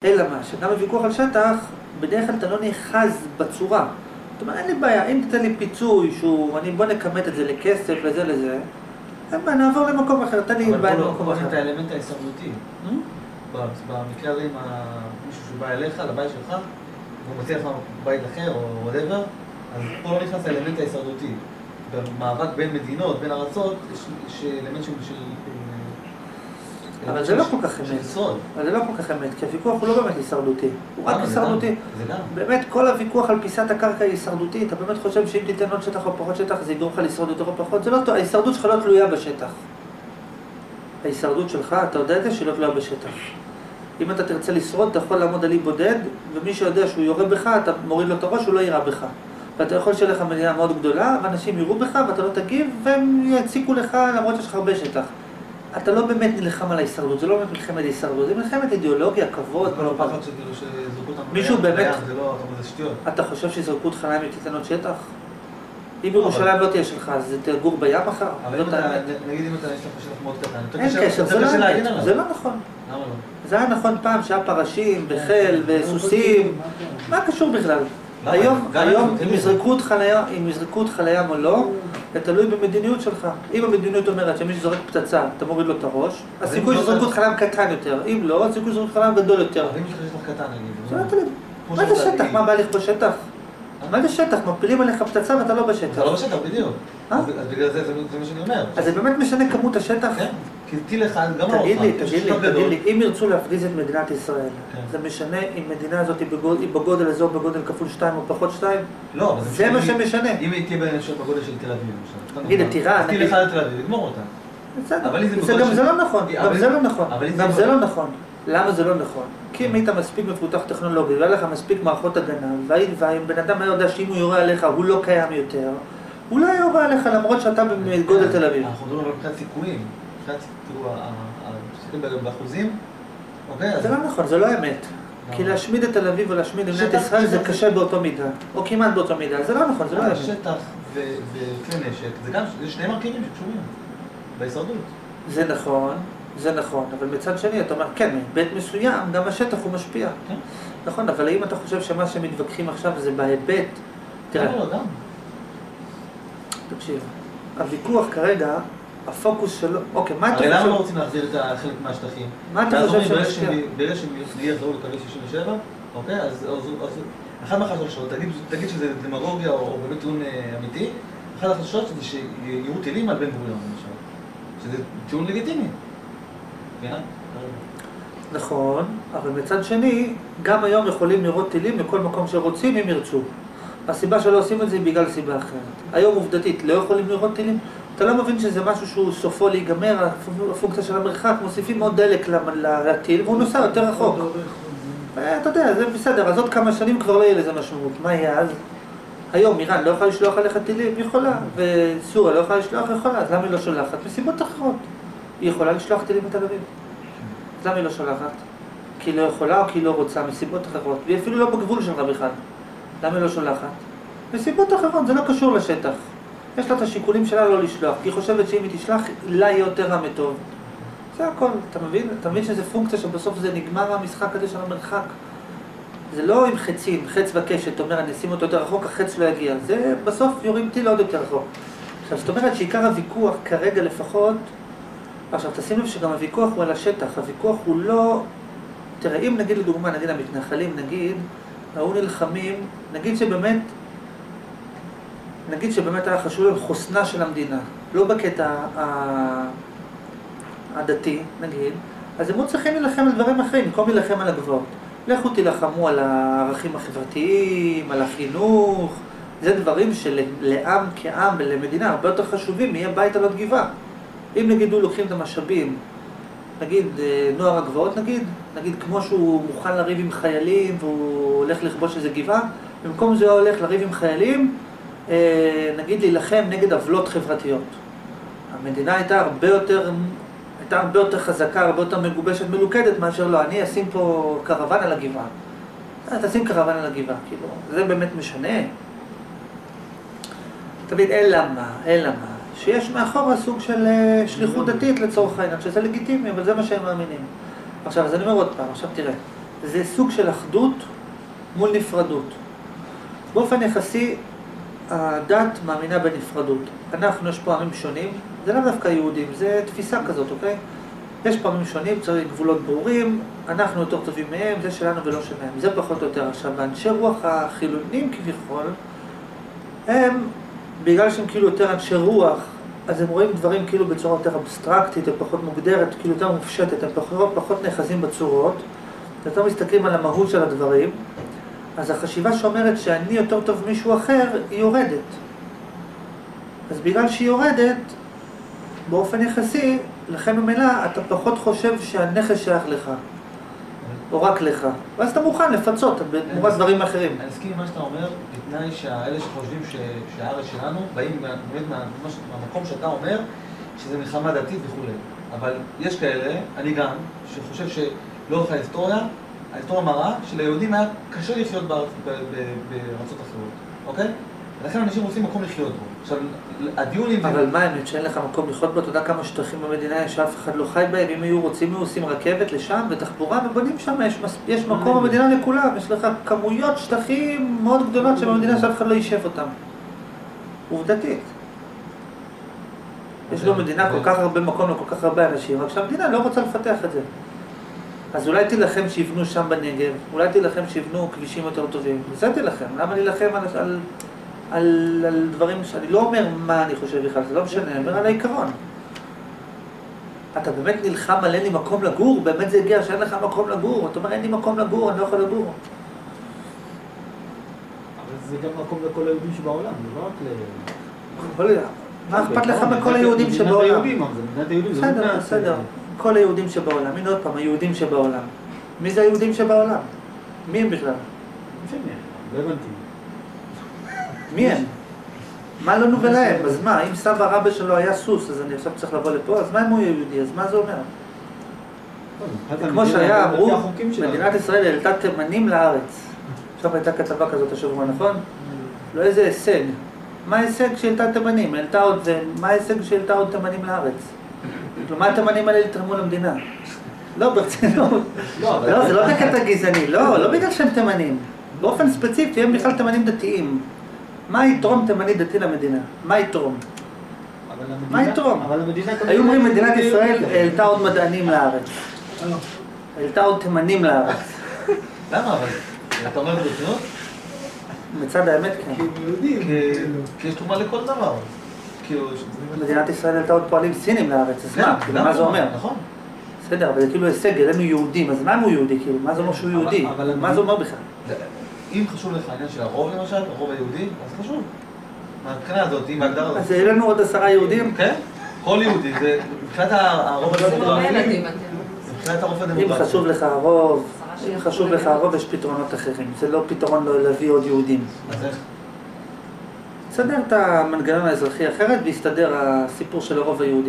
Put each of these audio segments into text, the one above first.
אלא מה, שגם בוויכוח על שטח, בדרך כלל אתה לא נאחז בצורה. זאת אומרת, אין לי בעיה, אם תתן לי פיצוי שהוא, בוא נכמת את זה לכסף, לזה, אין בעיה, נעבור למקום אחר, תן לי בעיה למקום אחר. אבל פה את האלמנט ההישרדותי. במקרה הזה עם מישהו שבא אליך, לבית שלך, והוא מציע לך בית אחר או whatever, אז פה לא נכנס האלמנט ההישרדותי. במאבק בין מדינות, בין ארצות, יש אלמנט של... אבל זה לא כל כך אמת. אבל זה לא כל כך אמת, כי הוויכוח הוא לא באמת הישרדותי. הוא רק הישרדותי. באמת, כל הוויכוח על פיסת הקרקע היא הישרדותית. אתה באמת חושב שאם תיתן עוד שטח או פחות שטח, זה יגרום לך לשרוד יותר או פחות? זה לא טוב. ההישרדות שלך לא תלויה בשטח. ההישרדות שלך, אתה יודע את זה, שהיא לא תלויה בשטח. אם אתה תרצה לשרוד, אתה יכול לעמוד על אי בודד, ומי שיודע שהוא יורה בך, אתה מוריד לו את הראש, הוא לא יירה בך. ואתה יכול שיהיה לך מדינה מאוד גדולה, ואנשים יראו בך, ואתה לא תגיב, והם יציקו לך למרות שיש לך הרבה שטח. אתה לא באמת נלחם על ההישרדות, זה לא באמת מלחמת הישרדות, זה מלחמת אידיאולוגיה, כבוד. כל הפחד שזרקו אותנו מישהו באמת, זה שטויות. אתה חושב שזרקו אותך לים ותיתן עוד שטח? אם ירושלים לא תהיה שלך, אז תגור בים אחר? אבל נגיד אם אתה יש לך שטח מאוד קטן, אין קשר, זה לא נכון. למה לא? זה היה נכון פעם שהיה פרשים, וחיל, וסוסים, מה קשור בכלל? היום, אם יזרקו אותך לים או לא, זה תלוי במדיניות שלך. אם המדיניות אומרת שמי שזורק פצצה, אתה מוריד לו את הראש, הסיכוי שזרקו אותך לים קטן יותר. אם לא, הסיכוי שזרקו אותך לים גדול יותר. אבל אם יש לך שטח קטן, נגיד. זה לא תלוי. מה זה שטח? מה בא לך בשטח? מה זה שטח? מפילים עליך פצצה ואתה לא בשטח. אתה לא בשטח, בדיוק. אז בגלל זה מה שאני אומר. אז זה באמת משנה כמות השטח? כן. כי טיל אחד, גם לא תגיד לי, אם ירצו להפגיז את מדינת ישראל, זה משנה אם מדינה הזאת היא בגודל אזור בגודל כפול 2 או פחות 2? לא, זה מה שמשנה. אם היא תהיה בגודל של תל אביב, נגיד, טירה, טיל אחד לתל אביב, לגמור אותה. זה לא נכון, גם זה לא נכון. למה זה לא נכון? כי אם היית מספיק מפותח טכנולוגי, והיה לך מספיק מערכות הגנה, והאם בן אדם היה יודע שאם הוא יורה עליך הוא לא קיים יותר, הוא לא יורה עליך למרות שאתה בגודל תל אביב. אנחנו מדברים על מבחינת סיכויים, מבחינת באחוזים, זה לא נכון, זה לא האמת. כי להשמיד את תל אביב או להשמיד את מדינת ישראל זה קשה באותו מידה, או כמעט באותו מידה, זה לא נכון, זה לא האמת. שטח וכלי נשק, זה שני מרכיבים שקשורים בהישרדות. זה נכון, אבל מצד שני אתה אומר, כן, מבית מסוים גם השטח הוא משפיע. נכון, אבל האם אתה חושב שמה שמתווכחים עכשיו זה בהיבט? תראה, תקשיב, הוויכוח כרגע, הפוקוס שלו, אוקיי, מה אתה חושב? הרי למה לא רוצים להחזיר את החלק מהשטחים? מה אתה חושב שמשפיע? ברגע שהם יחזרו לקווי 67, אוקיי, אז אחד מהחששות, תגיד שזה דמגוגיה או באמת טיעון אמיתי, אחד החששות זה שיראו טילים על בן גוריון, שזה טיעון לגיטימי. נכון, אבל מצד שני, גם היום יכולים לראות טילים מכל מקום שרוצים אם ירצו. הסיבה שלא עושים את זה היא בגלל סיבה אחרת. היום עובדתית לא יכולים לראות טילים. אתה לא מבין שזה משהו שהוא סופו להיגמר, הפונקציה של המרחק, מוסיפים עוד דלק לטיל והוא נוסע יותר רחוק. אתה יודע, זה בסדר, אז עוד כמה שנים כבר לא יהיה לזה משמעות. מה יהיה אז? היום איראן לא יכולה לשלוח עליך טילים? יכולה. וסוריה לא יכולה לשלוח? יכולה. אז למה היא לא שולחת? מסיבות אחרות. היא יכולה לשלוח טילים בתל אביב. אז למה היא לא שולחת? כי היא לא יכולה או כי היא לא רוצה, מסיבות אחרות. והיא אפילו לא בגבול שלך בכלל. למה היא לא שולחת? מסיבות אחרות, זה לא קשור לשטח. יש לה את השיקולים שלה לא לשלוח, כי היא חושבת שאם היא תשלח, לה יהיה יותר רע מטוב. זה הכל, אתה מבין? אתה מבין שזה פונקציה שבסוף זה נגמר המשחק הזה של המרחק. זה לא עם חצים, חץ וקשת, אומר, אני אשים אותו יותר רחוק, החץ לא יגיע. זה בסוף יורים טיל עוד יותר רחוק. עכשיו, זאת אומרת שעיקר הוויכוח כרגע לפחות, עכשיו, תשים לב שגם הוויכוח הוא על השטח, הוויכוח הוא לא... תראה, אם נגיד לדוגמה, נגיד המתנחלים, נגיד, ראו נלחמים, נגיד שבאמת היה חשוב להם חוסנה של המדינה, לא בקטע הדתי, נגיד, אז הם לא צריכים להילחם על דברים אחרים, במקום להילחם על הגבוהות. לכו תילחמו על הערכים החברתיים, על החינוך, זה דברים שלעם כעם ולמדינה הרבה יותר חשובים, יהיה בית על עוד גבעה. אם נגידו לוקחים את המשאבים, נגיד נוער הגבעות נגיד כמו שהוא מוכן לריב עם חיילים והוא הולך לכבוש איזה גבעה, במקום זה הוא הולך לריב עם חיילים, נגיד להילחם נגד עוולות חברתיות. המדינה הייתה הרבה יותר חזקה, הרבה יותר מגובשת, מלוכדת מאשר לא, אני אשים פה קרוון על הגבעה. תשים קרוון על הגבעה, כאילו, זה באמת משנה. תבין, אלא מה? שיש מאחור סוג של שליחות דתית לצורך העניין, שזה לגיטימי, אבל זה מה שהם מאמינים. עכשיו, אז אני אומר עוד פעם, עכשיו תראה, זה סוג של אחדות מול נפרדות. באופן יחסי, הדת מאמינה בנפרדות. אנחנו, יש פה עמים שונים, זה לא דווקא יהודים, זה תפיסה כזאת, אוקיי? יש פה עמים שונים, צריך גבולות ברורים, אנחנו יותר טובים מהם, זה שלנו ולא שלהם. זה פחות או יותר. עכשיו, אנשי רוח החילונים כביכול, הם, בגלל שהם כאילו יותר אנשי רוח, אז הם רואים דברים כאילו בצורה יותר אבסטרקטית, או פחות מוגדרת, כאילו יותר מופשטת, הם פחות נאחזים בצורות, יותר מסתכלים על המהות של הדברים, אז החשיבה שאומרת שאני יותר טוב מישהו אחר, היא יורדת. אז בגלל שהיא יורדת, באופן יחסי, לכן ממילא אתה פחות חושב שהנכס שייך לך, או רק לך. ואז אתה מוכן לפצות בתמורת דברים אחרים. אני מסכים עם מה שאתה אומר, בתנאי שהאלה שחושבים שהארץ שלנו, באים באמת מהמקום שאתה אומר, שזה מלחמה דתית וכו'. אבל יש כאלה, אני גם, שחושב שלאורך ההיסטוריה מראה שליהודים היה קשה לחיות בארצות אחרות, אוקיי? ולכן אנשים רוצים מקום לחיות בו. עכשיו, הדיון עם... אבל מה האמת שאין לך מקום לחיות בו? אתה יודע כמה שטחים במדינה יש שאף אחד לא חי בהם? אם היו רוצים, עושים רכבת לשם ותחבורה ובונים שם, יש מקום במדינה לכולם. יש לך כמויות שטחים מאוד גדולות שבמדינה שאף אחד לא יישב אותם. עובדתית. יש במדינה כל כך הרבה מקום לכל כך הרבה אנשים, רק שהמדינה לא רוצה לפתח את זה. אז אולי תילחם שיבנו שם בנגב, אולי תילחם שיבנו כבישים יותר טובים. זה תילחם. למה להילחם על דברים שאני לא אומר מה אני חושב בכלל, זה לא משנה, אני אומר על העיקרון. אתה באמת נלחם על אין לי מקום לגור? באמת זה הגיע שאין לך מקום לגור? אתה אומר אין לי מקום לגור, אני לא יכול לגור. אבל זה גם מקום לכל היהודים שבעולם, זה לא רק ל... מה אכפת לך מכל היהודים שבעולם? מדינת היהודים, בסדר, בסדר. כל היהודים שבעולם. הנה עוד פעם, היהודים שבעולם. מי זה היהודים שבעולם? מי הם בכלל? לא הבנתי. מי הם? מה לנו ולהם? אז מה, אם סבא רבא שלו היה סוס, אז אני עכשיו צריך לבוא לפה, אז מה אם הוא יהודי? אז מה זה אומר? כמו שהיה, אמרו, מדינת ישראל העלתה תימנים לארץ. עכשיו הייתה כתבה כזאת השבוע, נכון? לא איזה הישג. מה ההישג שהעלתה תימנים? מה ההישג שהעלתה עוד תימנים לארץ? מה התימנים האלה יתרמו למדינה? לא, ברצינות. לא, זה לא בקטע גזעני, לא בגלל שהם תימנים. באופן ספציפי, הם בכלל תימנים דתיים. מה יתרום תימני דתי למדינה? מה יתרום? מה יתרום? היו אומרים מדינת ישראל העלתה עוד מדענים לארץ. העלתה עוד תימנים לארץ. למה אבל? אתה אומר ברצינות? מצד האמת כן. כי יש תרומה לכל דבר. מדינת ישראל העלתה עוד פועלים סינים לארץ, אז מה זה אומר? נכון. בסדר, אבל זה כאילו הישג, אלינו יהודים, אז מה אם הוא יהודי? מה זה אומר שהוא יהודי? מה זה אומר בכלל? אם חשוב לך העניין של הרוב למשל, הרוב היהודי, אז חשוב. מהבחינה הזאת, אם ההגדרה הזאת... אז אין לנו עוד 10 יהודים? כן, כל יהודי, זה מבחינת הרוב הדמוגרפי. מבחינת הרוב הדמוגרפי. אם חשוב לך הרוב, יש פתרונות אחרים. זה לא פתרון לא להביא עוד יהודים. אז איך? תסדר את המנגנון האזרחי אחרת ויסתדר הסיפור של הרוב היהודי.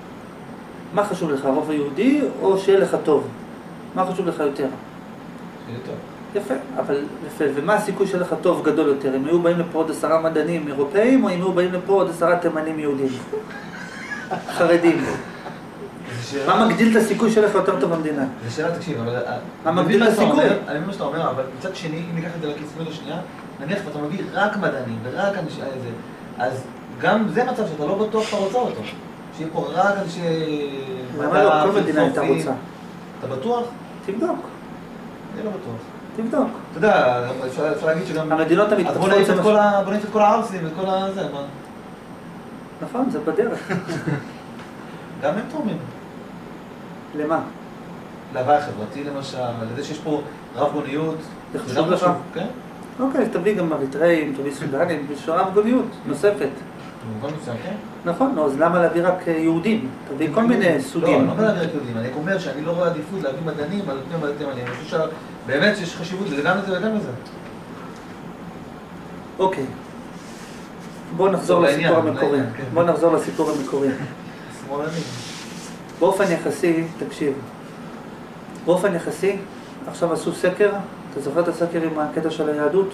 מה חשוב לך, הרוב היהודי או שיהיה לך טוב? מה חשוב לך יותר? שיהיה טוב. יפה, אבל יפה. ומה הסיכוי שלך טוב גדול יותר? אם היו באים לפה עוד 10 מדענים אירופאים, או אם היו באים לפה עוד 10 תימנים יהודים? חרדים. מה מגדיל את הסיכוי שלך יותר טוב במדינה? זו שאלה, תקשיב, אבל... מה מגדיל את הסיכוי? אני מבין מה שאתה אומר, אבל מצד שני, אם ניקח את זה לקיצוניות השנייה, נניח ואתה מביא רק מדענים ורק אנשי איזה, אז גם זה מצב שאתה לא בטוח שאתה רוצה אותו. שיהיה פה רק אנשי... למה לא? כל מדינה הייתה רוצה. אתה בטוח? תבדוק. אני לא בטוח. תבדוק. אתה יודע, אפשר להגיד שגם... המדינות המתפתחות... בוא נעיף את כל הערסים וכל הזה, מה? נכון, זה בדרך. גם הם תורמים. למה? להווי החברתי למשל, לזה שיש פה רב גוניות. זה חשוב לך? כן. אוקיי, תביא גם אריתראים, תביא סודנים, יש רב גוניות נוספת. במובן מסוים, כן? נכון, אז למה להביא רק יהודים? תביא כל מיני סוגים. לא, לא להביא רק יהודים, אני אומר שאני לא רואה עדיפות להביא מדענים על פני תימנים. אני חושב שבאמת שיש חשיבות גם לזה וגם לזה. אוקיי. בואו נחזור לסיפור המקורי. שמאלני. באופן יחסי, תקשיב. באופן יחסי, עכשיו עשו סקר, אתה זוכר את הסקר עם הקטע של היהדות?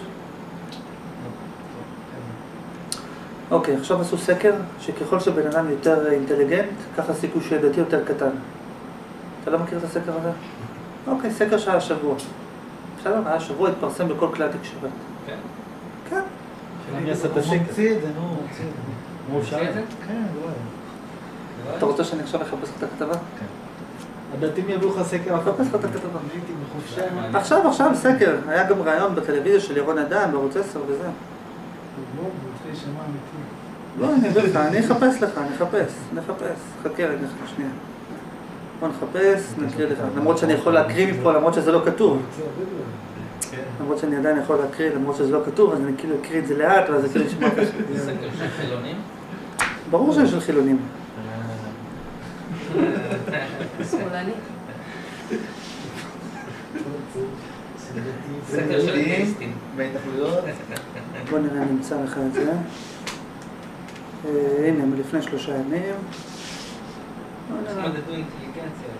אוקיי, עכשיו עשו סקר שככל שבן אדם יותר אינטליגנט, ככה סיכוי שיהיה דתי יותר קטן. אתה לא מכיר את הסקר הזה? אוקיי, סקר שהיה השבוע. בסדר? היה שבוע התפרסם בכל כלי התקשורת. כן? כן. אני אעשה את הוא הסקר. מוציא את זה, נו. הוא אפשר? את זה? כן, זה לא היה. אתה רוצה שאני עכשיו אחפש את הכתבה? הדתיים יביאו לך סקר. אחפש לך את הכתבה. אני הייתי בחופשה. עכשיו סקר. היה גם ראיון בטלוויזיה של ירון אדם, בערוץ 10 וזה. לא, הוא רוצה שמע אמיתי. לא, אני אביא לך, אני אחפש לך, נחפש. חכה רגע, שנייה. בוא נחפש, נקריא לך. למרות שאני יכול להקריא מפה, למרות שזה לא כתוב. למרות שאני עדיין יכול להקריא, למרות שזה לא כתוב, אז אני כאילו אקריא את זה לאט, ואז זה כאילו נשמע קשה. זה סקר של חילונים? ברור שיש של חילונים. שמאלני. סקר של אתאיסטים. בהתנחלויות. בוא נראה, נמצא לך את זה. הנה, מלפני 3 ימים. בוא נראה. מדדו אינטליגנציה.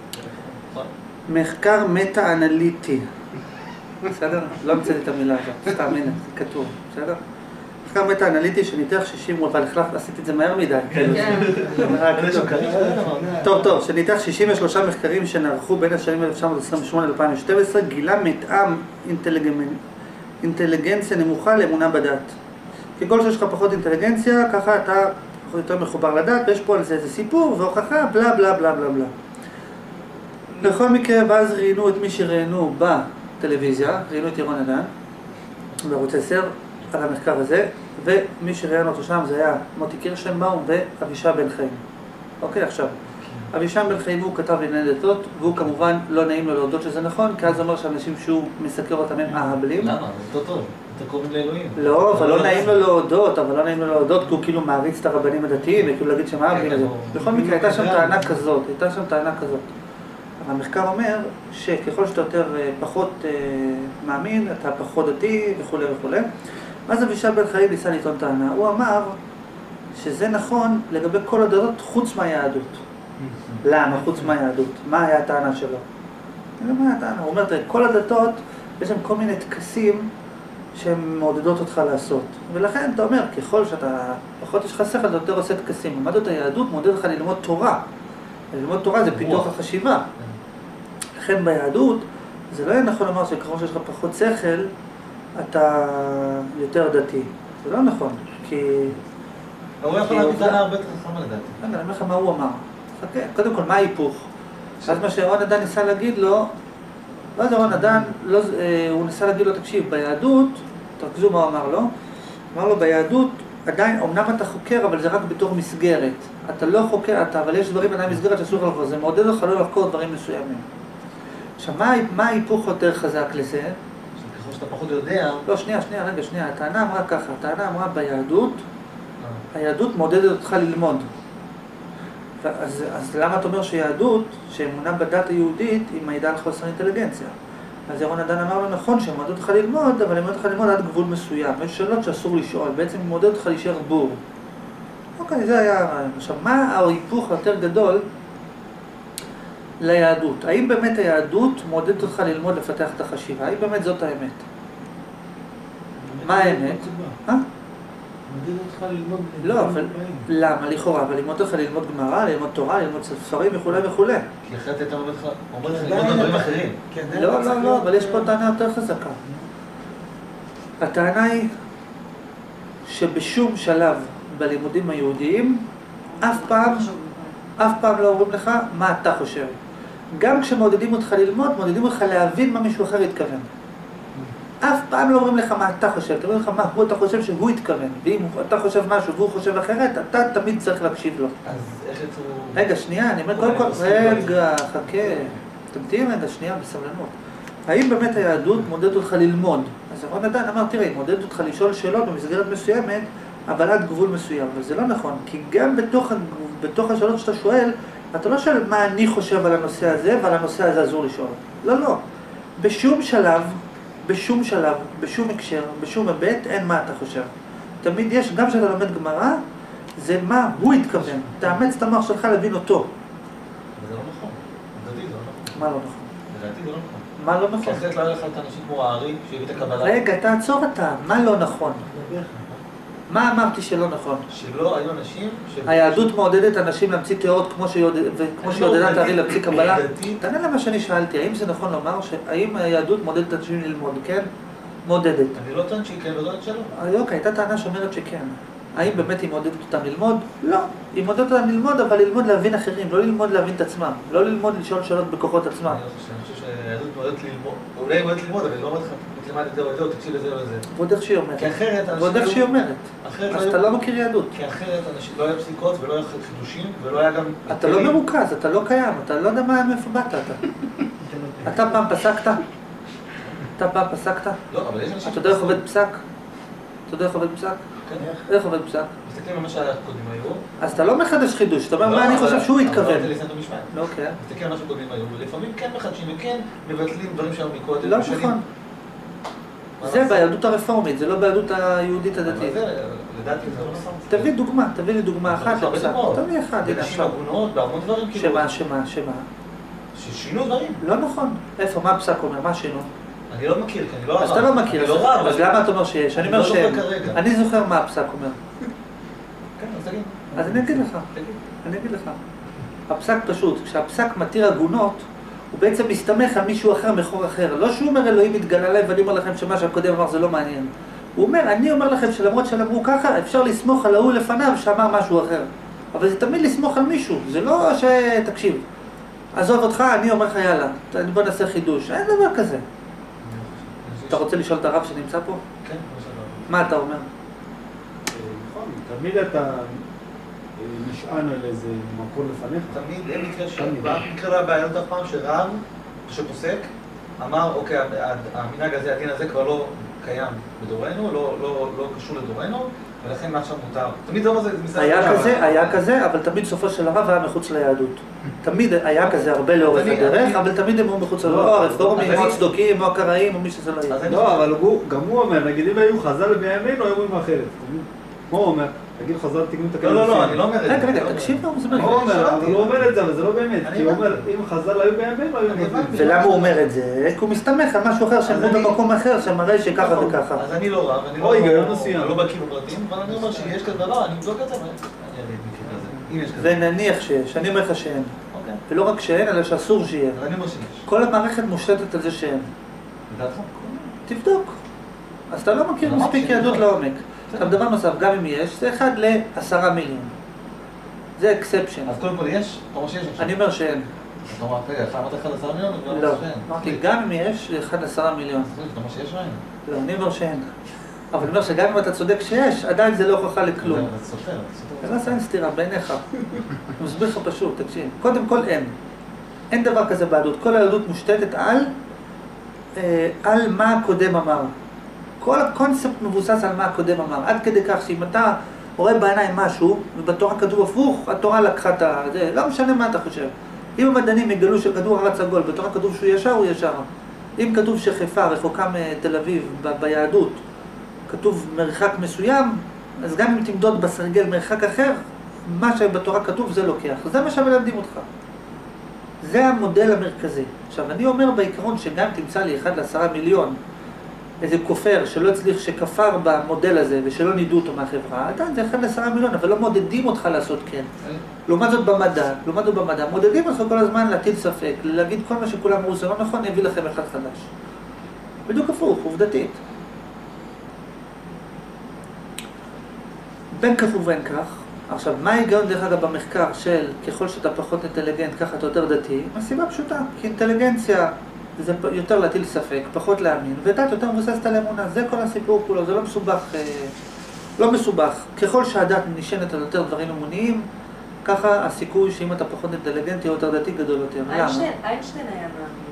מחקר מטה-אנליטי. בסדר? לא המצאתי את המילה הזאת, סתם, הנה, זה כתוב, בסדר? מחקר מטה-אנליטי שניתח 60, אבל עשיתי את זה מהר מדי. טוב, שניתח 63 מחקרים שנערכו בין השנים 1928 ל-2012, גילה מתאם אינטליגנציה נמוכה לאמונה בדת. ככל שיש לך פחות אינטליגנציה, ככה אתה יותר מחובר לדת, ויש פה על זה איזה סיפור והוכחה, בלה בלה בלה בלה בלה. בכל מקרה, ואז ראינו את מי שראינו בטלוויזיה, ראינו את ירון אדן, בערוץ 10, על המחקר הזה, ומי שראינו אותו שם זה היה מוטי קירשנבאום ואבישי בן חיים. אוקיי, עכשיו. אבישי בן חיים הוא כתב לענייני דתות, והוא כמובן לא נעים לו להודות שזה נכון, כי אז זה אומר שאנשים שהוא מסקר אותם הם אהבלים. למה? זה אותו טוב. אתה קוראים לאלוהים. לא, אבל לא נעים לו להודות, כי הוא כאילו מעריץ את הרבנים הדתיים, וכאילו להגיד שהם אהבלים את זה. בכל מקרה, הייתה שם טענה כזאת. המחקר אומר שככל שאתה יותר פחות מאמין, אתה פחות דתי וכו' וכו'. אז אבישי בן חיים ניסה לטעון טענה. הוא אמר שזה נכון לגבי כל הדתות חוץ מהיהדות. למה חוץ מהיהדות? מה היה הטענה שלו? הוא אומר, תראה, כל הדתות יש שם כל מיני טקסים שהן מעודדות אותך לעשות. ולכן אתה אומר, ככל שאתה פחות יש לך שכל, אתה יותר עושה טקסים. למדת היהדות מעודד לך ללמוד תורה. ללמוד תורה זה פיתוח החשיבה. לכן ביהדות זה לא יהיה נכון לומר שככל שיש לך פחות שכל, אתה יותר דתי. זה לא נכון, כי... הוא יכול להגיד טענה הרבה יותר חכמה לדעתי. אני אומר לך מה הוא אמר. חכה, קודם כל, מה ההיפוך? אז מה שירון אדן ניסה להגיד לו, לא זה ירון אדן, הוא ניסה להגיד לו, תקשיב, ביהדות, תרכזו מה הוא אמר לו, אמר לו, ביהדות, עדיין, אמנם אתה חוקר, אבל זה רק בתור מסגרת. אתה לא חוקר, אבל יש דברים עדיין מסגרת שאסור לך לחקור, זה מעודד לך לא לחקור דברים מסוימים. עכשיו, מה ההיפוך יותר חזק לזה? ככל שאתה פחות יודע... לא, שנייה, הטענה אמרה ככה, הטענה אמרה ביהדות, היהדות מעודדת אותך ללמוד. אז למה אתה אומר שיהדות, שאמונה בדת היהודית, היא מעידה על חוסר אינטליגנציה? אז ירון אדן אמר לו, נכון שהם מעודד אותך ללמוד, אבל הם מעודד אותך ללמוד עד גבול מסוים. יש שאלות שאסור לשאול, בעצם הם מעודד אותך להישאר בור. אוקיי, זה היה... עכשיו, מה ההיפוך יותר גדול ליהדות? האם באמת היהדות מעודדת אותך ללמוד לפתח את החשיבה? האם באמת זאת האמת? מה האמת? מעודד אותך ללמוד... לא, אבל... למה? לכאורה, אבל ללמוד אותך ללמוד גמרא, ללמוד תורה, ללמוד ספרים וכו' וכו'. כי אחרת אתה אומר לך ללמוד דברים אחרים. לא, אבל יש פה טענה יותר חזקה. הטענה היא שבשום שלב בלימודים היהודיים, אף פעם לא אומרים לך מה אתה חושב. גם כשמעודדים אותך ללמוד, מעודדים אותך להבין מה מישהו אחר יתכוון. אף פעם לא אומרים לך מה אתה חושב, אתה אומר לך מה אתה חושב שהוא יתכוון. ואם אתה חושב משהו והוא חושב אחרת, אתה תמיד צריך להקשיב לו. אז איך יצאו... רגע, שנייה, אני אומר קודם כל, רגע, חכה. תמתין רגע, שנייה, בסבלנות. האם באמת היהדות מעודדת אותך ללמוד? אז ירון אדן אמר, תראה, היא מעודדת אותך לשאול שאלות במסגרת מסוימת, אבל עד גבול מסוים, אבל זה לא נכון, כי גם בתוך השאלות שאתה שואל, אתה לא שואל מה אני חושב על הנושא הזה, ועל הנושא הזה אסור לשאול. לא. בשום שלב, בשום הקשר, בשום היבט, אין מה אתה חושב. תמיד יש, גם כשאתה לומד גמרא, זה מה הוא התכוון. תאמץ את המוח שלך להבין אותו. זה לא נכון. לדעתי זה לא נכון. מה לא נכון? לדעתי זה לא נכון. מה לא נכון? כי אחרת לא היה לך את האנשים כמו הארי, שהביא את הקבלה. רגע, תעצור אתה. מה לא נכון? מה אמרתי שלא נכון? שלא היו אנשים... היהדות מעודדת אנשים להמציא תיאוריות כמו שעודדה תארי להמציא קבלה. תענה למה שאני שאלתי, האם זה נכון לומר האם היהדות מעודדת אנשים ללמוד, כן? מעודדת. אני לא טוען שהיא כן ולא טוען שלא. אוקיי, הייתה טענה שאומרת שכן. האם באמת היא מעודדת אותם ללמוד? לא. היא מעודדת אותם ללמוד, אבל ללמוד להבין אחרים, לא ללמוד להבין את עצמם. לא ללמוד לשאול שאלות בכוחות עצמם. אני חושב שהיהדות מעודדת ללמוד, אולי היא מעודדת ללמוד, אבל היא לא אומרת לך, תלמד את זה או את זה, או תקשיב לזה או לזה. ועוד איך שהיא אומרת. כי אחרת אנשים... ועוד איך שהיא אומרת. אז אתה לא מכיר יהדות. כי אחרת אנשים לא היה פסיקות ולא היה חידושים ולא היה גם... אתה לא מרוכז, אתה לא קיים, אתה לא יודע מאיפה באת אתה. אתה פעם פסקת? אתה פעם פסקת? לא, אבל יש אנשים... אתה יודע איך עובד פסק? אתה יודע איך עובד פסק? כן. איך עובד פסק? מסתכלים על מה שהקודמים היו. אז אתה לא מחדש חידוש, אתה אומר מה אני חושב שהוא התכוון. אבל זה לסנט המשפט. אוקיי. מסתכלים על מה שהקודמים היו, ולפעמים כן מחדשים וכן מבטלים דברים שהיו מקודם. לא נכון. זה ביהדות הרפורמית, זה לא ביהדות היהודית הדתית. לדעתי זה לא נכון. תביא לי דוגמה אחת לפסק. תביא אחד, הנה בנשים עכשיו. הגונות, בהמון דברים כאילו. שמה? ששינו דברים. לא נכון. איפה, מה הפסק אומר? מה שינו? אני לא מכיר, כי אני לא רב. אז אתה לא מכיר, אני לא רב. אז למה אתה אומר שיש? אני אומר שאין. אני זוכר מה הפסק אומר. כן, אז תגיד. אז אני אגיד לך. הפסק פשוט, כשהפסק מתיר עגונות, הוא בעצם מסתמך על מישהו אחר, מחור אחר. לא שהוא אומר אלוהים מתגלה עליי ואני אומר לכם שמה שהקודם אמר זה לא מעניין. הוא אומר, אני אומר לכם שלמרות שהם אמרו ככה, אפשר לסמוך על ההוא לפניו שאמר משהו אחר. אבל זה תמיד לסמוך על מישהו, זה לא שתקשיב. עזוב אותך, אני אומר לך יאללה, בוא נעשה חידוש. אין דבר כזה. אתה רוצה לשאול את הרב שנמצא פה? כן, מה אתה אומר? נכון, תמיד אתה נשען על איזה מקור לפניך. תמיד אין מקרה במקרה לא היה בעיות אף פעם שרב שפוסק אמר, אוקיי, המנהג הזה, הדין הזה כבר לא קיים בדורנו, לא קשור לדורנו, ולכן מה עכשיו מותר. תמיד זה מסתכל. היה כזה, אבל תמיד סופו של הרב היה מחוץ ליהדות. תמיד היה כזה הרבה לאורך הדרך, אבל תמיד הם היו מחוץ ליהדות. או הרפורמים, או הצדוקים, או הקראים, או מי שזה לא יהיה. לא, אבל גם הוא אומר, נגיד אם היו חז"ל בימינו, היו אומרים אחרת. מה הוא אומר? תגיד חז"ל תקנו את הכלל. לא, אני לא אומר את זה. רגע, תקשיב לו, הוא הוא אומר, אבל הוא אומר את זה, אבל זה לא באמת. כי הוא אומר, אם חז"ל היו בימינו, היו אומרים. ולמה הוא אומר את זה? כי הוא מסתמך על משהו אחר שהם אמרו במקום אחר, שמראה שככה וככה. אז אני לא רב, אני לא בקיא בפרטים, אבל אני אומר שיש כזה דבר, אני אבדוק את זה, ואני אגיד מקרה כזה. אם יש כזה. ונניח שיש, אני אומר לך שאין. ולא רק שאין, אלא שאסור שיהיה. אז אני אומר שיש. כל המערכת מושתתת על זה שאין. לדעתך? תבדוק. אז אתה לא מכיר מספיק יהדות לעומק. עכשיו דבר נוסף, גם אם יש, זה 1 ל-10 מיליון. זה אקספשן. אז קודם כל יש, אתה אומר שיש עכשיו. אני אומר שאין. אתה אומר, רגע, אתה אמרת 1 ל-10 מיליון? לא. אמרתי, גם אם יש, זה 1 ל-10 מיליון. אתה אומר שיש או אין? לא, אני אומר שאין. אבל אני אומר שגם אם אתה צודק שיש, עדיין זה לא הוכחה לכלום. אתה סופר. אין סתירה בעיניך. אני מסביר לך פשוט, תקשיב. קודם כל אין. אין דבר כזה ביהדות. כל היהדות מושתתת על מה הקודם אמר. כל הקונספט מבוסס על מה הקודם אמר. עד כדי כך שאם אתה רואה בעיניים משהו, ובתורה כתוב הפוך, התורה לקחה את זה. לא משנה מה אתה חושב. אם המדענים יגלו שכדור הארץ עגול, בתורה כתוב שהוא ישר, הוא ישר. אם כתוב שחיפה רחוקה מתל אביב ביהדות, כתוב מרחק מסוים, אז גם אם תמדוד בסרגל מרחק אחר, מה שבתורה כתוב זה לוקח. זה מה שמלמדים אותך. זה המודל המרכזי. עכשיו, אני אומר בעיקרון שגם תמצא לי 1 ל-10 מיליון, איזה כופר שלא הצליח שכפר במודל הזה ושלא נידו אותו מהחברה, עדיין זה 1 ל-10 מיליון, אבל לא מודדים אותך לעשות כן. לעומת זאת במדע, מודדים אותך כל הזמן להטיל ספק, להגיד כל מה שכולם אמרו זה לא נכון, אני אביא לכם אחד חדש. בדיוק הפוך, עובדתית. בין כך ובין כך, עכשיו, מה ההיגיון דרך אגב במחקר של ככל שאתה פחות אינטליגנט, ככה אתה יותר דתי? הסיבה פשוטה, כי אינטליגנציה זה יותר להטיל ספק, פחות להאמין, ודת יותר מבוססת על אמונה, זה כל הסיפור כולו, זה לא מסובך. ככל שהדת נשענת על יותר דברים אמוניים, ככה הסיכוי שאם אתה פחות אינטליגנט, יהיה יותר דתי גדול יותר. למה? איינשטיין היה מאמין.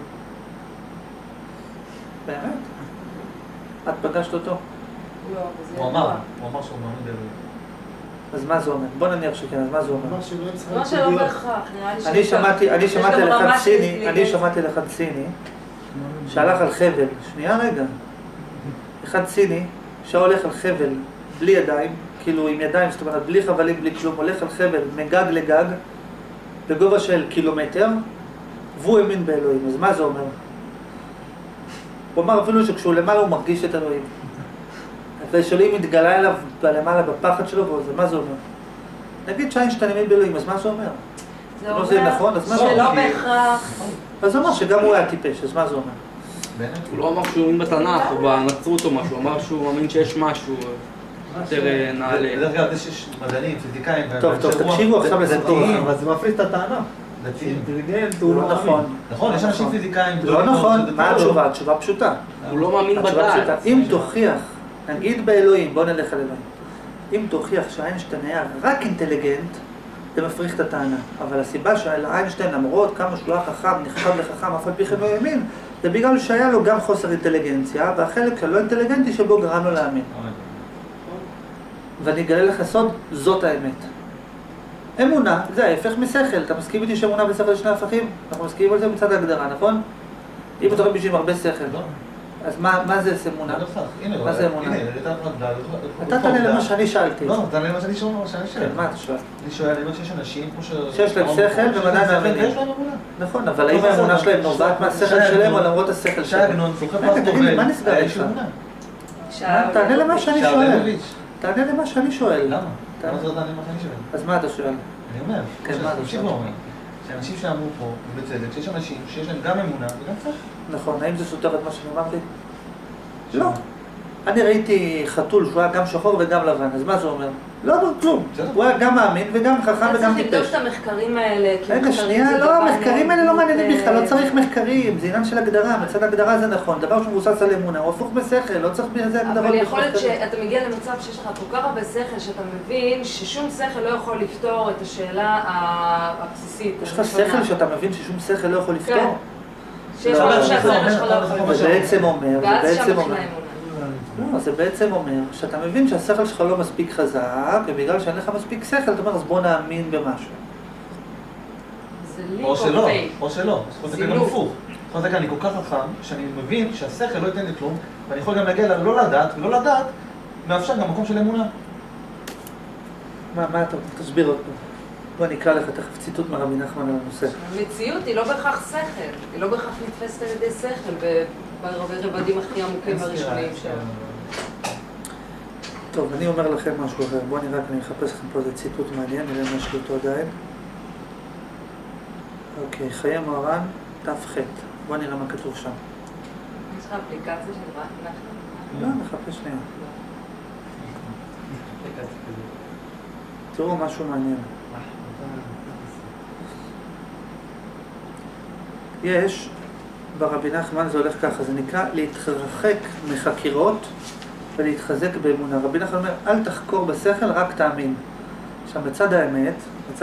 באמת? את פגשת אותו? לא, הוא אמר שהוא מאמין באלוהים. אז מה זה אומר? בוא נניח שכן, אז מה זה אומר? מה שלא בהכרח, נראה לי אני שמעתי על אחד סיני שהלך על חבל, שנייה רגע, אחד סיני שהולך על חבל בלי ידיים, כאילו עם ידיים, זאת אומרת בלי חבלים, בלי כלום, הולך על חבל מגג לגג בגובה של קילומטר, והוא האמין באלוהים. אז מה זה אומר? הוא אמר אפילו שכשהוא למעלה הוא מרגיש את אלוהים. ושאלוהים מתגלה אליו למעלה בפחד שלו, מה זה אומר? נגיד שאיינשטיין האמין באלוהים, אז מה זה אומר? זה לא זה נכון, אז מה זה אומר? שלא בהכרח. אז זה אומר שגם הוא היה טיפש, אז מה זה אומר? הוא לא אמר שהוא מאמין בתנ"ך או בנצרות או משהו, הוא אמר שהוא מאמין שיש משהו יותר נעלה. בדרך כלל יש מדענים, פיזיקאים, טוב, תקשיבו עכשיו לסיפור. אבל זה מפריס את הטענה. דתיים. אינטליגנט, הוא לא מאמין. נכון. נכון, יש אנשים פיזיקאים. לא נכון, מה התשובה? התשובה פשוטה. הוא לא מאמין התשובה בדעת. פשוטה. אם תוכיח, נגיד באלוהים, בוא נלך על אלוהים. אם תוכיח שאיינשטיין היה רק אינטליגנט, זה מפריך את הטענה. אבל הסיבה שאיינשטיין, למרות כמה שהוא היה חכם, נחשב לחכם, אף על פי כן לא האמין, זה בגלל שהיה לו גם חוסר אינטליגנציה, והחלק הלא אינטליגנטי שבו גרם לו להאמין. ואני אגלה לך סוד, זאת האמת. אמונה, זה ההפך משכל. אתה מסכים איתי שאמונה ושכל זה שני הפכים? אנחנו מסכימים על זה מצד ההגדרה, נכון? אם אתה רואה בשביל הרבה שכל. אז מה זה אמונה? מה זה אמונה? אתה תענה למה שאני שאלתי. לא, תענה למה שאני שואל. כן, מה אתה שואל? אני שואל, אני אומר שיש אנשים כמו שיש להם שכל ומדעי מאמינים. יש להם אמונה. נכון, אבל האם האמונה שלהם נובעת מהשכל שלהם או למרות השכל שלהם? שעגנון, זוכה פרס נובל. מה נסגר איתך? תענה למה שאני שואל. תענה למה שאני שואל. למה? למה זה לא תענה למה שאני שואל? אז מה אתה שואל? אני אומר, תמשיך ואומר, שאנשים שאמרו פה, ובצדק, שיש אנשים שיש להם גם אמונה וגם שכל. נכון, האם זה סותר את מה שאני אמרתי? לא. אני ראיתי חתול שהוא היה גם שחור וגם לבן, אז מה זה אומר? לא אומר כלום. הוא היה גם מאמין וגם חכם וגם טיפש. אתה צריך לבדוק את המחקרים האלה. רגע, שנייה, לא, המחקרים האלה לא מעניינים בכלל, לא צריך מחקרים, זה עניין של הגדרה, מצד הגדרה זה נכון, דבר שמבוסס על אמונה, הוא הפוך בשכל, לא צריך בזה הגדרות. אבל יכול להיות שאתה מגיע למצב שיש לך כל כך הרבה שכל, שאתה מבין ששום שכל לא יכול לפתור את השאלה הבסיסית. יש לך שכל שאתה מבין ששום שכל לא יכול לפתור? כן. שיש לך שהשכל שלך לא יכול לפתור. זה בעצם אומר, ואז שם מתחילה אמונה. לא, זה בעצם אומר שאתה מבין שהשכל שלך לא מספיק חזק, ובגלל שאין לך מספיק שכל, אתה אומר, אז בוא נאמין במשהו. זה לי או שלא, פייק. או שלא. זה גם הפוך. זאת אומרת, אני כל כך חכם, שאני מבין שהשכל לא ייתן לי כלום, ואני יכול גם להגיע לא לדעת, ולא לדעת, מאפשר גם מקום של אמונה. מה אתה תסביר עוד פעם? בוא נקרא לך תכף ציטוט מרבי נחמן על הנושא. המציאות היא לא בהכרח שכל, היא לא בהכרח נתפסת על ידי שכל, ברבדים הכי עמוקים והראשונים שלנו. טוב, אני אומר לכם משהו אחר. בואו נראה, אני אחפש לכם פה איזה ציטוט מעניין, נראה אם יש לי אותו עדיין. אוקיי, חיי מוהר"ן, ת"ח. בואו נראה מה כתוב שם. יש לך אפליקציה של רבי נחמן? לא, נחפש שנייה. תראו משהו מעניין. יש, ברבי נחמן זה הולך ככה, זה נקרא להתרחק מחקירות ולהתחזק באמונה. רבי נחמן אומר, אל תחקור בשכל, רק תאמין. עכשיו, בצד האמת,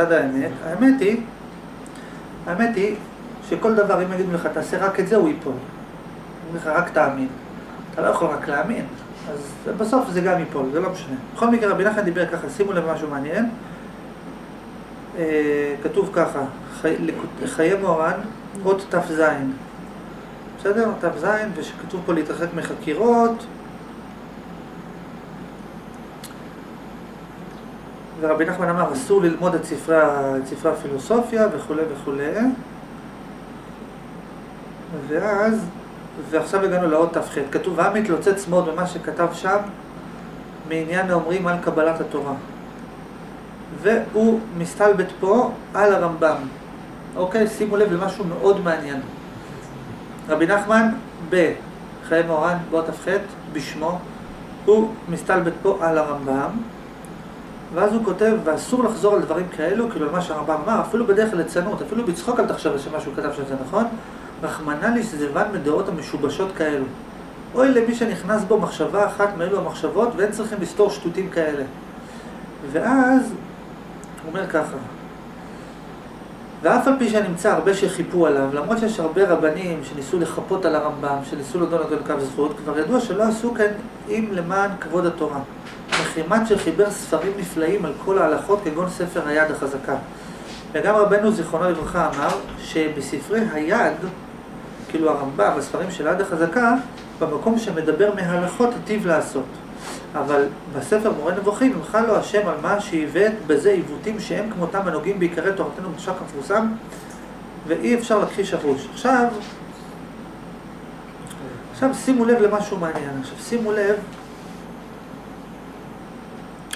האמת היא שכל דבר, אם יגידו לך, תעשה רק את זה, הוא ייפול. הוא אומר לך, רק תאמין. אתה לא יכול רק להאמין. אז בסוף זה גם ייפול, זה לא משנה. בכל מקרה, רבי נחמן דיבר ככה, שימו לב משהו מעניין. כתוב ככה, חיי מוהר"ן, עוד ת"ז. בסדר? ת"ז, ושכתוב פה להתרחק מחקירות. ורבי נחמן אמר, אסור ללמוד את ספרי הפילוסופיה וכו' וכו'. ועכשיו הגענו לעוד ת"ח. כתוב, העם מתלוצץ מאוד במה שכתב שם, מעניין האומרים על קבלת התורה. והוא מסתלבט פה על הרמב"ם. אוקיי, שימו לב למשהו מאוד מעניין. רבי נחמן בחיי מוהר"ן, באות ת"ח, בשמו, הוא מסתלבט פה על הרמב"ם, ואז הוא כותב, ואסור לחזור על דברים כאלו, כאילו על מה שהרמב"ם אמר, אפילו בדרך לצנות, אפילו בצחוק אל תחשב שמה שהוא כתב שזה נכון, רחמנא לי שזבן מדעות המשובשות כאלו. אוי למי שנכנס בו מחשבה אחת מאלו המחשבות, ואין צריכים לסתור שטותים כאלה. ואז הוא אומר ככה, ואף על פי שנמצא הרבה שחיפו עליו, למרות שיש הרבה רבנים שניסו לחפות על הרמב"ם, שניסו לדון אותו לקו זכות, כבר ידוע שלא עשו כן אם למען כבוד התורה. מחימד שחיבר ספרים נפלאים על כל ההלכות כגון ספר היד החזקה. וגם רבנו זיכרונו לברכה אמר שבספרי היד, כאילו הרמב"ם, הספרים של היד החזקה, במקום שמדבר מההלכות היטיב לעשות. אבל בספר מורה נבוכים, ימחל לו השם על מה שהיווט בזה עיוותים שהם כמותם הנוגעים בעיקרי תורתנו קדושה כמפורסם, ואי אפשר להכחיש החוש. עכשיו שימו לב למשהו מעניין. עכשיו שימו לב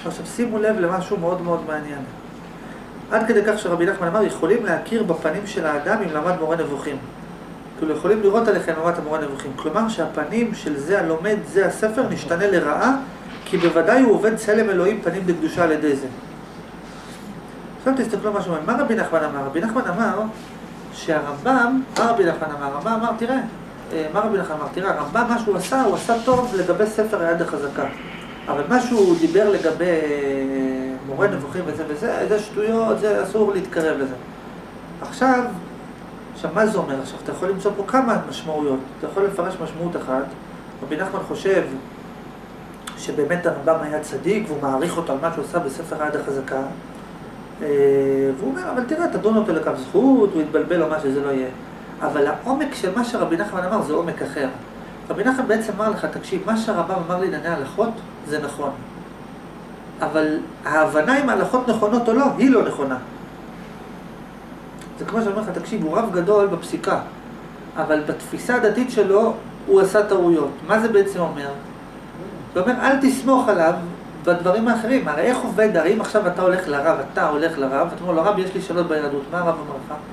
עכשיו שימו לב למשהו מאוד מאוד מעניין. עד כדי כך שרבי נחמן אמר, יכולים להכיר בפנים של האדם אם למד מורה נבוכים. כאילו יכולים לראות עליכם למד המורה נבוכים. כלומר שהפנים של זה הלומד, זה הספר, נשתנה לרעה, כי בוודאי הוא עובד צלם אלוהים פנים לקדושה על ידי זה. עכשיו תסתכלו משהו, מה רבי נחמן אמר? רבי נחמן אמר שהרמב"ם, מה רבי נחמן אמר? הרמב"ם אמר, תראה, הרמב"ם מה שהוא עשה, הוא עשה טוב לגבי ספר היד החזקה. אבל מה שהוא דיבר לגבי מורה נבוכים וזה, זה שטויות, זה אסור להתקרב לזה. עכשיו, מה זה אומר? עכשיו, אתה יכול למצוא פה כמה משמעויות. אתה יכול לפרש משמעות אחת. רבי נחמן חושב שבאמת הרמב"ם היה צדיק, והוא מעריך אותו על מה שהוא עשה בספר היד החזקה. והוא אומר, אבל תראה, תדון אותו לכף זכות, הוא יתבלבל או מה שזה לא יהיה. אבל העומק של מה שרבי נחמן אמר זה עומק אחר. רבי נחמן בעצם אמר לך, תקשיב, מה שהרמב"ם אמר לענייני הלכות זה נכון. אבל ההבנה אם ההלכות נכונות או לא, היא לא נכונה. זה כמו שאומר לך, תקשיב, הוא רב גדול בפסיקה, אבל בתפיסה הדתית שלו הוא עשה טעויות. מה זה בעצם אומר? זה אומר, אל תסמוך עליו בדברים האחרים. הרי איך עובד? הרי אם עכשיו אתה הולך לרב, אתה אומר לו, רב, יש לי שאלות ביהדות. מה הרב אומר לך?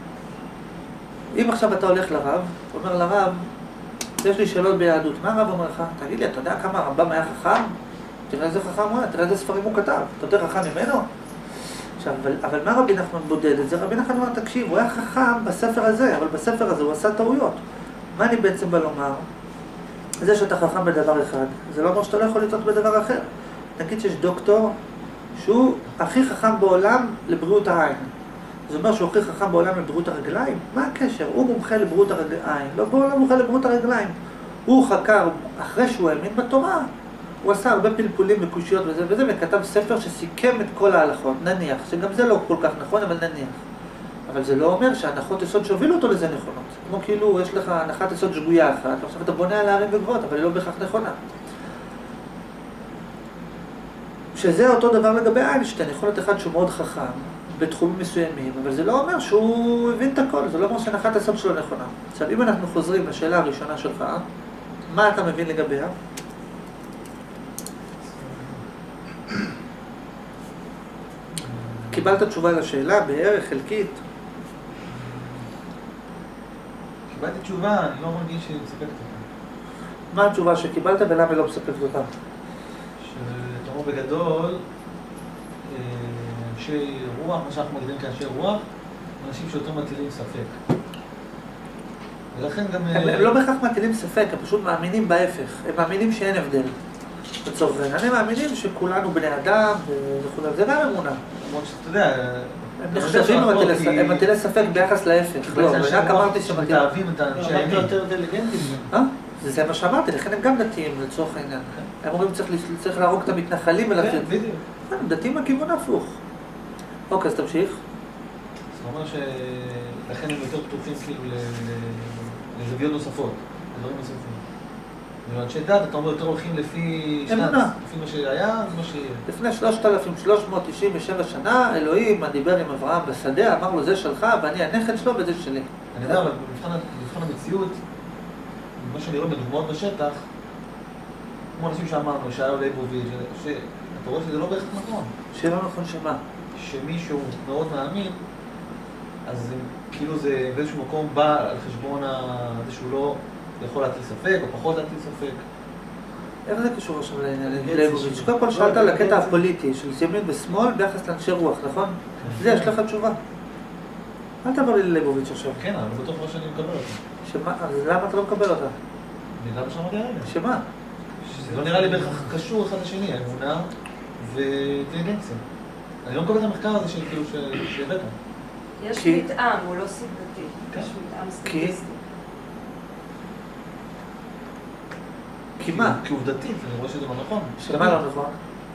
אם עכשיו אתה הולך לרב, אומר לרב, יש לי שאלות ביהדות. מה הרב אומר לך? תגיד לי, אתה יודע כמה הרמב"ם היה חכם? תראה איזה חכם הוא היה, תראה איזה ספרים הוא כתב. אתה יותר חכם ממנו? עכשיו, אבל מה רבי נחמן בודד את זה? רבי נחמן אומר, תקשיב, הוא היה חכם בספר הזה, אבל בספר הזה הוא עשה טעויות. מה אני בעצם בא לומר? זה שאתה חכם בדבר אחד, זה לא אומר שאתה לא יכול לטעות בדבר אחר. נגיד שיש דוקטור שהוא הכי חכם בעולם לבריאות העין. זה אומר שהוא הכי חכם בעולם לבריאות הרגליים? מה הקשר? הוא מומחה לבריאות העין, לא בעולם מומחה לבריאות הרגליים. הוא חקר, אחרי שהוא האמין בתורה, הוא עשה הרבה פלפולים וקושיות וזה, וכתב ספר שסיכם את כל ההלכות, נניח, שגם זה לא כל כך נכון, אבל נניח. אבל זה לא אומר שהנחות יסוד שהובילו אותו לזה נכונות. כמו כאילו, יש לך הנחת יסוד שגויה אחת, ועכשיו אתה בונה על הערים וגבוהות, אבל היא לא בהכרח נכונה. שזה אותו דבר לגבי איינשטיין, יכול להיות אחד שהוא מאוד חכם, בתחומים מסוימים, אבל זה לא אומר שהוא הבין את הכל, זה לא אומר שהנחת היסוד שלו נכונה. עכשיו, אם אנחנו חוזרים לשאלה הראשונה שלך, מה אתה מבין לגביה? קיבלת תשובה לשאלה בערך חלקית? קיבלתי תשובה, אני לא מרגיש שהיא מספקת אותה. מה התשובה שקיבלת ולמה היא לא מספקת אותה? שתאמרו בגדול, אנשי רוח, מה שאנחנו מגדירים כאנשי רוח, אנשים שיותר מטילים ספק. ולכן גם... הם לא בהכרח מטילים ספק, הם פשוט מאמינים בהפך. הם מאמינים שאין הבדל. בצורך זה, הם מאמינים שכולנו בני אדם וכו', זה גם אמונה. למרות שאתה יודע... הם נחשבים, הם מטילי ספק ביחס להפך. לא, רק אמרתי שמתאהבים את האנשי הימין. יותר אינטליגנטים. זה מה שאמרתי, לכן הם גם דתיים לצורך העניין. הם אומרים צריך להרוג את המתנחלים ולתת. בדיוק. הם דתיים מהכיוון הפוך. אוקיי, אז תמשיך. זאת אומרת שלכן הם יותר פתוחים כאילו לזוויות נוספות, לדברים נוספים. ואנשי דת, אתה אומר, יותר הולכים לפי שנת, לפי מה שהיה ומה שיהיה. לפני 3,397 שנה, אלוהים דיבר עם אברהם בשדה, אמר לו, זה שלך, ואני הנכד שלו וזה שלי. אני יודע, אבל במבחן המציאות, מה שאני רואה בדוגמאות בשטח, כמו אנשים שאמרנו, שהיה ליבוביץ', שאתה רואה שזה לא בהכרח נכון. שלא נכון שמה? שמישהו מאוד מאמין, אז כאילו זה באיזשהו מקום בא על חשבון זה שהוא לא יכול להטיל ספק, או פחות להטיל ספק. איך זה קשור עכשיו לליבוביץ'? קודם כל שאלת על הקטע הפוליטי של ימין ושמאל ביחס לאנשי רוח, נכון? זה, יש לך תשובה. אל תעבור לי לליבוביץ' עכשיו. כן, אבל בטוח מה שאני מקבל אותה. שמה? אז למה אתה לא מקבל אותה? למה שאמרתי הרגע? שמה? שזה לא נראה לי בהכרח קשור אחד לשני, האמונה ואינטליגנציה. אני לא מקבל את המחקר הזה שכאילו שהבאת. יש מתאם, הוא לא סגנתי. יש מתאם סטטיסטי. כי מה? כי עובדתית, אני רואה שזה לא נכון. שמה לא נכון?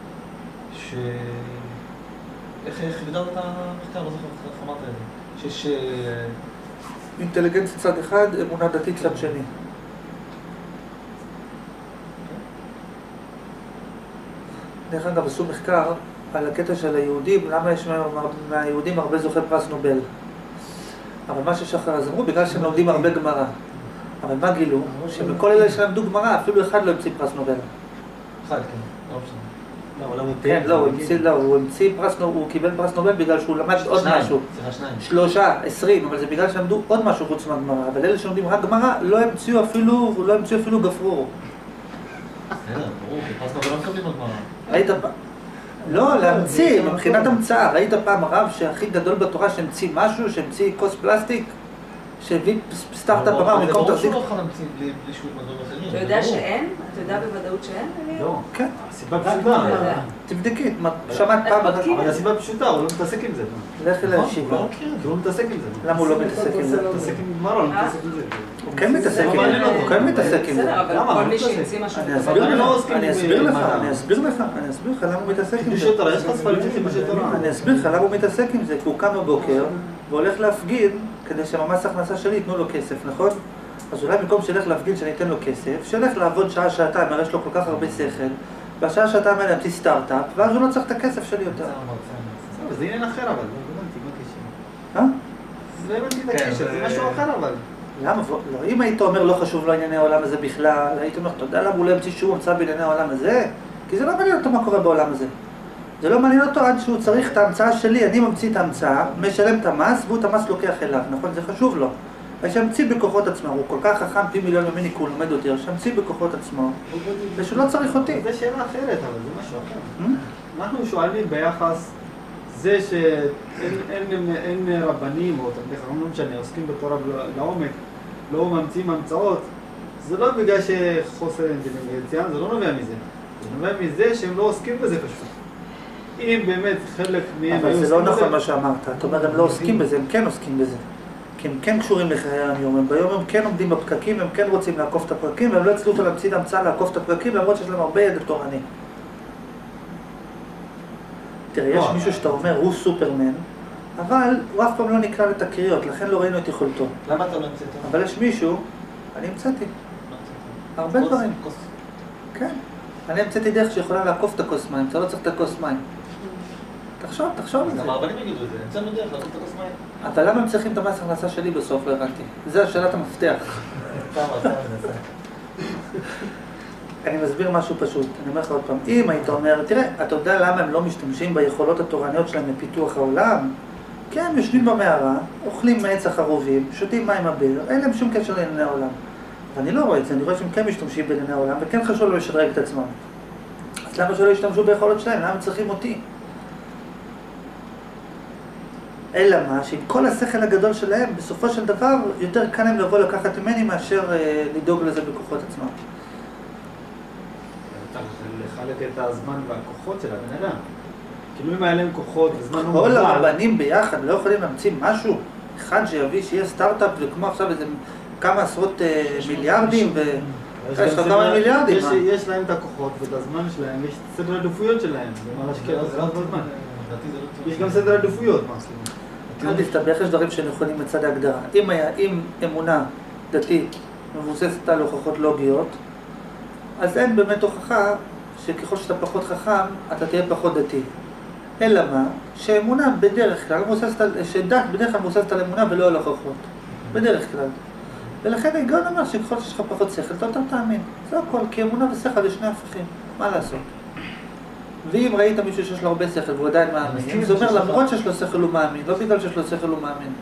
איך הגדרת את המחקר? לא זוכר איך אמרת את זה. שיש... אינטליגנציה צד אחד, אמונה דתית צד שני. דרך אגב, עשו מחקר על הקטע של היהודים, למה יש מהיהודים הרבה זוכי פרס נובל. אבל מה ששחר אז אמרו, בגלל שהם לומדים הרבה גמרא. אבל מה גילו? שבכל אלה שלמדו גמרא, אפילו אחד לא המציא פרס נובל. אחד, כן. לא משנה. כן, הוא קיבל פרס נובל בגלל שהוא למד עוד משהו. שניים. 3, 20, אבל זה בגלל שלמדו עוד משהו חוץ מהגמרא. אבל אלה שלומדים רק גמרא לא המציאו אפילו גפרור. בסדר, ברור, כי פרס נובל לא מקבלים בגמרא. ראית פעם? לא, להמציא, מבחינת המצאה. ראית פעם רב שהכי גדול בתורה שהמציא משהו, שהמציא כוס פלסטיק? שהביא סטארט-אפ אמר במקום תחזיק? ברור שהוא לא יכול להמציא בלי שהוא מדברים אחרים. אתה יודע שאין? אתה יודע בוודאות שאין? לא. כן. הסיבה פשוטה. תבדקי, שמעת פעם? אבל הסיבה פשוטה, הוא לא מתעסק עם זה. לכי לישיבה. כי הוא לא מתעסק עם זה. למה הוא לא מתעסק עם זה? הוא מתעסק עם גמרא, הוא לא מתעסק עם זה. הוא כן מתעסק עם זה. הוא כן מתעסק עם זה. בסדר, אבל למה? כל לא מי מתעסק. שהמציא משהו... אני אסביר לך למה הוא מתעסק עם חידושי זה. תורה, יש לך ספרים של חידושי תורה. אני אסביר לך למה הוא מתעסק עם זה, כי הוא קם בבוקר והולך להפגין כדי שממס הכנסה שלי ייתנו לו כסף, נכון? אז אולי במקום שילך להפגין שאני אתן לו כסף, שילך לעבוד שעה-שעתיים, הרי יש לו כל כך הרבה שכל, והשעה-שעתיים האלה ימציא סטארט-אפ, ואז הוא לא צריך את הכסף שלי יותר. זה עניין אחר אבל, לא הבנתי מה הקשר. אה? לא הבנתי את הקשר, זה משהו אחר אבל. למה? לא, אם היית אומר לא חשוב לו ענייני העולם הזה בכלל, היית אומר, אתה יודע למה הוא לא המציא שהוא המצא בענייני העולם הזה? כי זה לא מעניין אותו מה קורה בעולם הזה. זה לא מעניין אותו עד שהוא צריך את ההמצאה שלי, אני ממציא את ההמצאה, משלם את המס, והוא את המס לוקח אליו, נכון? זה חשוב לו. אז שהמציא בכוחות עצמו, הוא כל כך חכם פי מיליון ממני, כי הוא לומד אותי, אז שהמציא בכוחות עצמו, ושהוא לא צריך אותי. זה שאלה אחרת, אבל זה משהו אחר. אנחנו שואלים ביחס זה שאין רבנים או תלמידי חכמים, לא משנה, עוסקים בתורה לעומק, לא ממציאים המצאות, זה לא בגלל שחוסר אינטליגנציה, זה לא נובע מזה. זה נובע מזה שהם לא עוסקים בזה פשוט. אם באמת חלק מהם... אבל זה לא נכון מה שאמרת, אתה אומר, הם לא עוסקים בזה, הם כן עוסקים בזה. כי הם כן קשורים לחיי היום, הם ביום הם כן עומדים בפקקים, הם כן רוצים לעקוף את הפרקים, והם לא הצליחו להמציא את ההמצאה לעקוף את הפרקים, למרות שיש להם הרבה ידע תורני. תראה, יש מישהו שאתה אומר, הוא סופרמן, אבל הוא אף פעם לא נקרא לתקריות, לכן לא ראינו את יכולתו. למה אתה לא המצאת? אבל יש מישהו, אני המצאתי. הרבה דברים. כן. אני המצאתי דרך שיכולה לעקוף את הכוס מים, אתה לא צריך את הכוס מים. תחשוב על זה. גם הרבנים יגידו את זה, המצאנו דרך לעקוף את הכוס מים. אבל למה הם צריכים את המס הכנסה שלי בסוף? לא הבנתי. זה השאלת המפתח. אני מסביר משהו פשוט, אני אומר לך עוד פעם. אם היית אומר, תראה, אתה יודע למה הם לא משתמשים ביכולות התורניות שלהם לפיתוח העולם? כי הם יושבים במערה, אוכלים מעץ החרובים, שותים מים הבאר, אין להם שום קשר לענייני העולם. ואני לא רואה את זה, אני רואה שהם כן משתמשים בענייני העולם, וכן חשוב לו לשדרג את עצמם. אז למה שלא ישתמשו ביכולות שלהם? למה הם צריכים אותי? אלא מה, שעם כל השכל הגדול שלהם, בסופו של דבר, יותר קל להם לבוא לקחת ממני מאשר לדאוג לזה בכוחות עצמם. צריך לחלק את הזמן והכוחות של הבן אדם. כאילו אם היה להם כוחות וזמן לא כל הרבנים ביחד לא יכולים להמציא משהו אחד שיביא, שיהיה סטארט-אפ, וכמו עכשיו איזה כמה עשרות מיליארדים, יש לך כמה מיליארדים. יש להם את הכוחות ואת הזמן שלהם, יש סדר עדיפויות שלהם, זה מה להשקיע בזה רק בזמן. יש גם סדר עדיפויות, מה עושים? אל תסתבך, יש דברים שנכונים מצד ההגדרה. אם אמונה דתית מבוססת על הוכחות לוגיות, אז אין באמת הוכחה שככל שאתה פחות חכם, אתה תהיה פחות דתי. אלא מה? שאמונה בדרך כלל שדת בדרך כלל מבוססת על אמונה ולא על הוכחות. בדרך כלל. ולכן ההיגיון אומר שככל שיש לך פחות שכל, אתה יותר תאמין. זה הכל, כי אמונה ושכל יש שני הפכים. מה לעשות? ואם ראית מישהו שיש לו הרבה שכל והוא עדיין מאמין, זה אומר למרות שיש לו שכל הוא מאמין, לא בגלל שיש לו שכל הוא מאמין.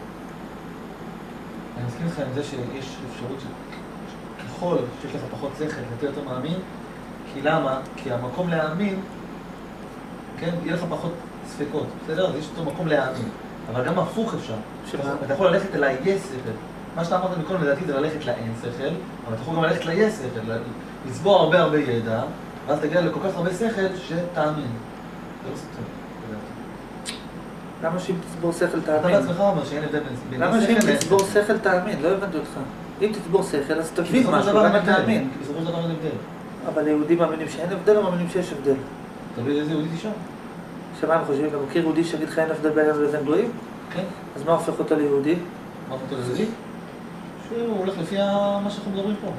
אני מסכים לך עם זה שיש אפשרות שככל שיש לך פחות שכל, אתה יותר מאמין, כי למה? כי המקום להאמין, כן, יהיה לך פחות ספקות, בסדר? אז יש אותו מקום להאמין. אבל גם הפוך אפשר. אתה יכול ללכת אל היש שכל. מה שאתה אמרת מקודם לדעתי זה ללכת לאין שכל, אבל אתה יכול גם ללכת ליש שכל, לצבור הרבה ידע, ואז תגיע לכל כך הרבה שכל שתאמין. זה לא סותר, לדעתי. למה שאם תצבור שכל אתה תאמין? בעצמך אומר שאין הבדל בין למה שאם תצבור שכל תאמין? לא הבנתי אותך. אם תצבור שכל אז תבין משהו, למה תאמין? כי בסופו של דבר אין הבדל. אבל היהודים מאמינים שאין הבדל או מאמינים שיש הבדל? תלוי איזה יהודי תשאל. שמה הם חושבים? גם מכיר יהודי שיגיד לך אין הבדל בינינו לבין גויים? כן. אז מה הופך אותו ליהודי? מה הופך אותו ליהודי? שהוא הולך לפי מה שאנחנו מדברים פה.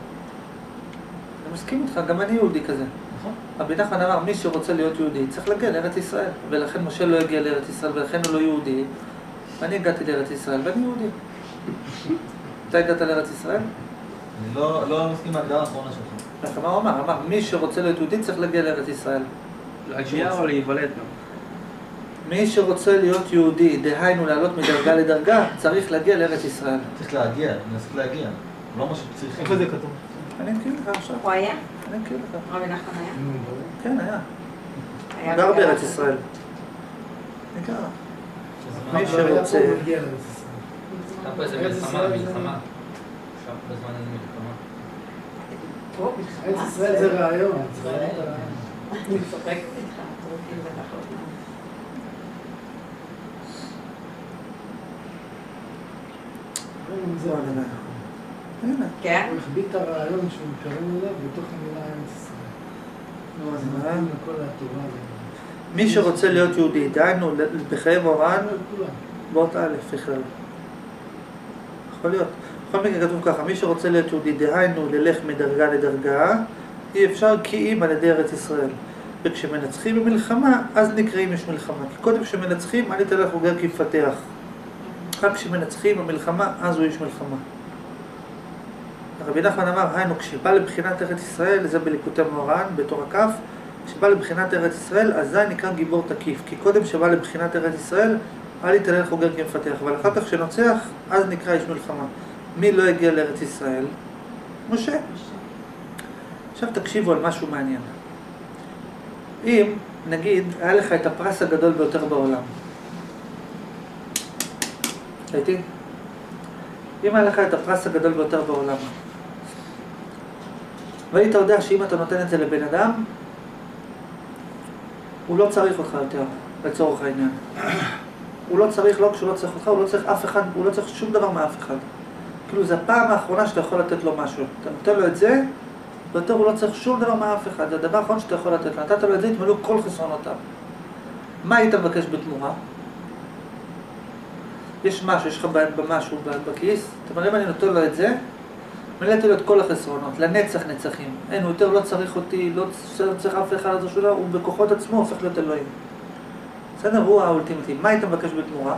אני מסכים איתך, גם אני יהודי כזה. נכון? רבי נחמן אמר, מי שרוצה להיות יהודי צריך להגיע לארץ ישראל. ולכן משה לא הגיע לארץ ישראל ולכן הוא לא יהודי. ואני הגעתי לארץ ישראל ואני יהודי. אתה הגעת לארץ ישראל? אני לא מסכים מההגדרה האחרונה שלך. מה הוא אמר? אמר, מי שרוצה להיות יהודי צריך להגיע לארץ ישראל. להגיע או להיוולד גם. מי שרוצה להיות יהודי, דהיינו לעלות מדרגה לדרגה, צריך להגיע לארץ ישראל. צריך להגיע, ננסות להגיע. לא מה שצריך. איפה זה כתוב? אני אקריא לך עכשיו. הוא היה? אני אקריא לך. רבי נחמן היה? כן, היה. היה גר בגלל בארץ זה. ישראל. נקרא. מה מי שרוצה... הייתה פה איזה מלחמה. עכשיו בזמן איזה מלחמה. פה, ארץ מלחמה. ישראל זה רעיון. אני צוחקת איתך, טורקים בטח לא פעם. הנה. כן? הוא החביא את הרעיון שהוא מתכוון אליו בתוך המילה ארץ ישראל. נו, אז זה מה? מתאים לכל התורה. מי שרוצה להיות יהודי, דהיינו בחיי מורן, כולם. באות א' בכלל. יכול להיות. בכל מקרה כתוב ככה, מי שרוצה להיות יהודי, דהיינו ללך מדרגה לדרגה, אי אפשר כי אם על ידי ארץ ישראל. וכשמנצחים במלחמה, אז נקראים יש מלחמה. כי קודם כשמנצחים, אל תלך וגר כמפתח. רק כשמנצחים במלחמה, אז הוא איש מלחמה. רבי נחמן אמר, היינו, כשבא לבחינת ארץ ישראל, זה בליקוטי מוהר"ן, בתור הכף, כשבא לבחינת ארץ ישראל, אז זה נקרא גיבור תקיף. כי קודם שבא לבחינת ארץ ישראל, אל תלך חוגר כמפתח. אבל אחר כך כשנוצח, אז נקרא איש מלחמה. מי לא הגיע לארץ ישראל? משה. עכשיו תקשיבו על משהו מעניין. אם, נגיד, היה לך את הפרס הגדול ביותר בעולם. הייתי? אם היה לך את הפרס הגדול ביותר בעולם, והיית יודע שאם אתה נותן את זה לבן אדם, הוא לא צריך אותך יותר, לצורך העניין. הוא לא צריך, לא כשהוא לא צריך אותך, הוא לא צריך אף אחד, הוא לא צריך שום דבר מאף אחד. כאילו, זו הפעם האחרונה שאתה יכול לתת לו משהו. אתה נותן לו את זה, ויותר הוא לא צריך שום דבר מאף אחד. זה הדבר האחרון שאתה יכול לתת לו. נתת לו את זה, התמלאו כל חסרונותיו. מה היית מבקש בתמורה? יש משהו, יש לך במשהו בכיס, אתה אומר, אם אני נותן לו את זה, מלאתי לו את כל החסרונות, לנצח נצחים. אין, הוא יותר לא צריך אותי, לא צריך אף אחד על זה שולה, הוא בכוחות עצמו הופך להיות אלוהים. בסדר, הוא האולטימטיב. מה היית מבקש בתמורה?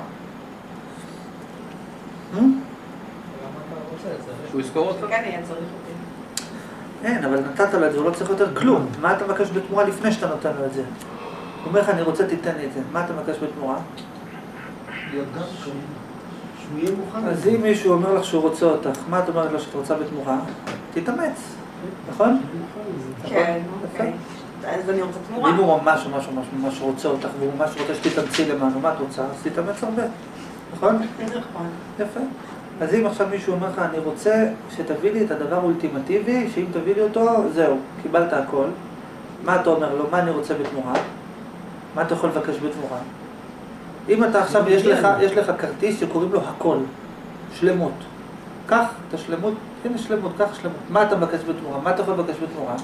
שהוא יזכור אותך? כן, היה צריך אותי. אין, אבל נתת לו את זה, הוא לא צריך יותר כלום. מה אתה מבקש בתמורה לפני שאתה נותן לו את זה? הוא אומר לך, אני רוצה תיתן לי את זה. מה אתה מבקש בתמורה? להיות גם שהוא יהיה מוכן. אז אם מישהו אומר לך שהוא רוצה אותך, מה את אומרת לו שאת רוצה בתמורה? תתאמץ, נכון? כן, אוקיי. אז אני רוצה תמורה. אם הוא ממש רוצה אותך, והוא ממש רוצה שתתאמצי למענו, מה את רוצה? אז תתאמץ הרבה, נכון? נכון. יפה. אז אם עכשיו מישהו אומר לך, אני רוצה שתביא לי את הדבר האולטימטיבי, שאם תביא לי אותו, זהו, קיבלת הכל. מה אתה אומר לו? מה אני רוצה בתמורה? מה אתה יכול לבקש בתמורה? אם אתה עכשיו, יש לך כרטיס שקוראים לו הכל, שלמות. קח את השלמות, הנה שלמות, קח שלמות. מה אתה מבקש בתמורה? מה אתה יכול לבקש בתמורה?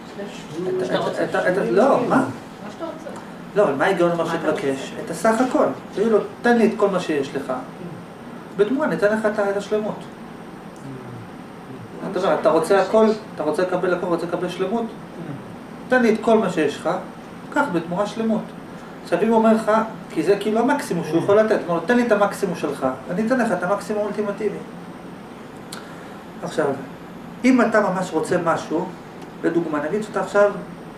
לא, מה? מה שאתה רוצה. לא, אבל מה ההיגיון אומר שתבקש? את הסך הכל. תגיד לו, תן לי את כל מה שיש לך. בתמורה, ניתן לך את השלמות. אתה רוצה הכל, אתה רוצה לקבל הכל, רוצה לקבל שלמות? תן לי את כל מה שיש לך, קח בתמורה שלמות. עכשיו אם הוא אומר לך, כי זה כאילו המקסימום שהוא יכול לתת, הוא נותן לי את המקסימום שלך, אני אתן לך את המקסימום האולטימטיבי. עכשיו, אם אתה ממש רוצה משהו, לדוגמה, נגיד שאתה עכשיו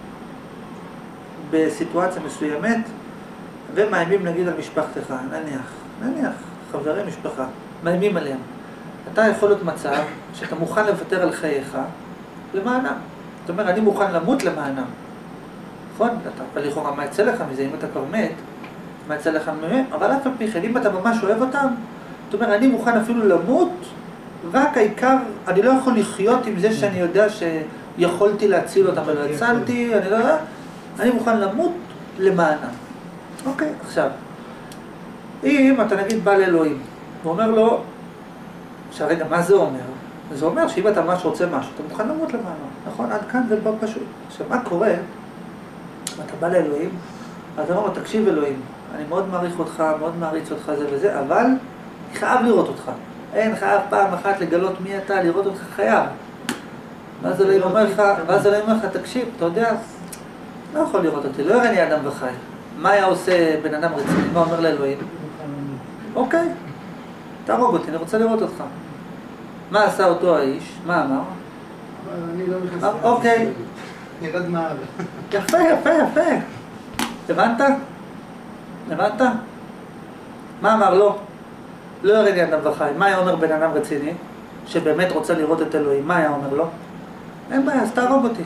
בסיטואציה מסוימת, ומאיימים נגיד על משפחתך, נניח, חברים משפחה, מאיימים עליהם. אתה יכול להיות מצב שאתה מוכן לוותר על חייך למענם. זאת אומרת, אני מוכן למות למענם. נכון? אבל לכאורה, מה יצא לך מזה? אם אתה כבר מת, מה יצא לך מהם? אבל אף על פי כן, אם אתה ממש אוהב אותם, זאת אומרת, אני מוכן אפילו למות, רק העיקר, אני לא יכול לחיות עם זה שאני יודע שיכולתי להציל אותם ולא הצלתי, אני לא יודע, אני מוכן למות למענם. אוקיי, עכשיו, אם אתה נגיד בא לאלוהים, הוא אומר לו, עכשיו רגע, מה זה אומר? זה אומר שאם אתה ממש רוצה משהו, אתה מוכן למות למענו, נכון? עד כאן זה לא פשוט. עכשיו, מה קורה? אתה בא לאלוהים, אתה אומר לו, תקשיב אלוהים, אני מאוד מעריך אותך, מאוד מעריץ אותך זה וזה, אבל אני חייב לראות אותך. אין, חייב פעם אחת לגלות מי אתה, לראות אותך חייב. ואז אלוהים אומר לך, תקשיב, אתה יודע, לא יכול לראות אותי, לא יראה לי אדם וחי. מה היה עושה בן אדם רציני? מה אומר לאלוהים? אוקיי, תהרוג אותי, אני רוצה לראות אותך. מה עשה אותו האיש? מה אמר? אני לא נכנס. אוקיי. ירד מעל. יפה. הבנת? הבנת? מה אמר לו? לא ירד ידם וחי. מה היה אומר בן אדם רציני, שבאמת רוצה לראות את אלוהים? מה היה אומר לו? אין בעיה, אז תהרוג אותי.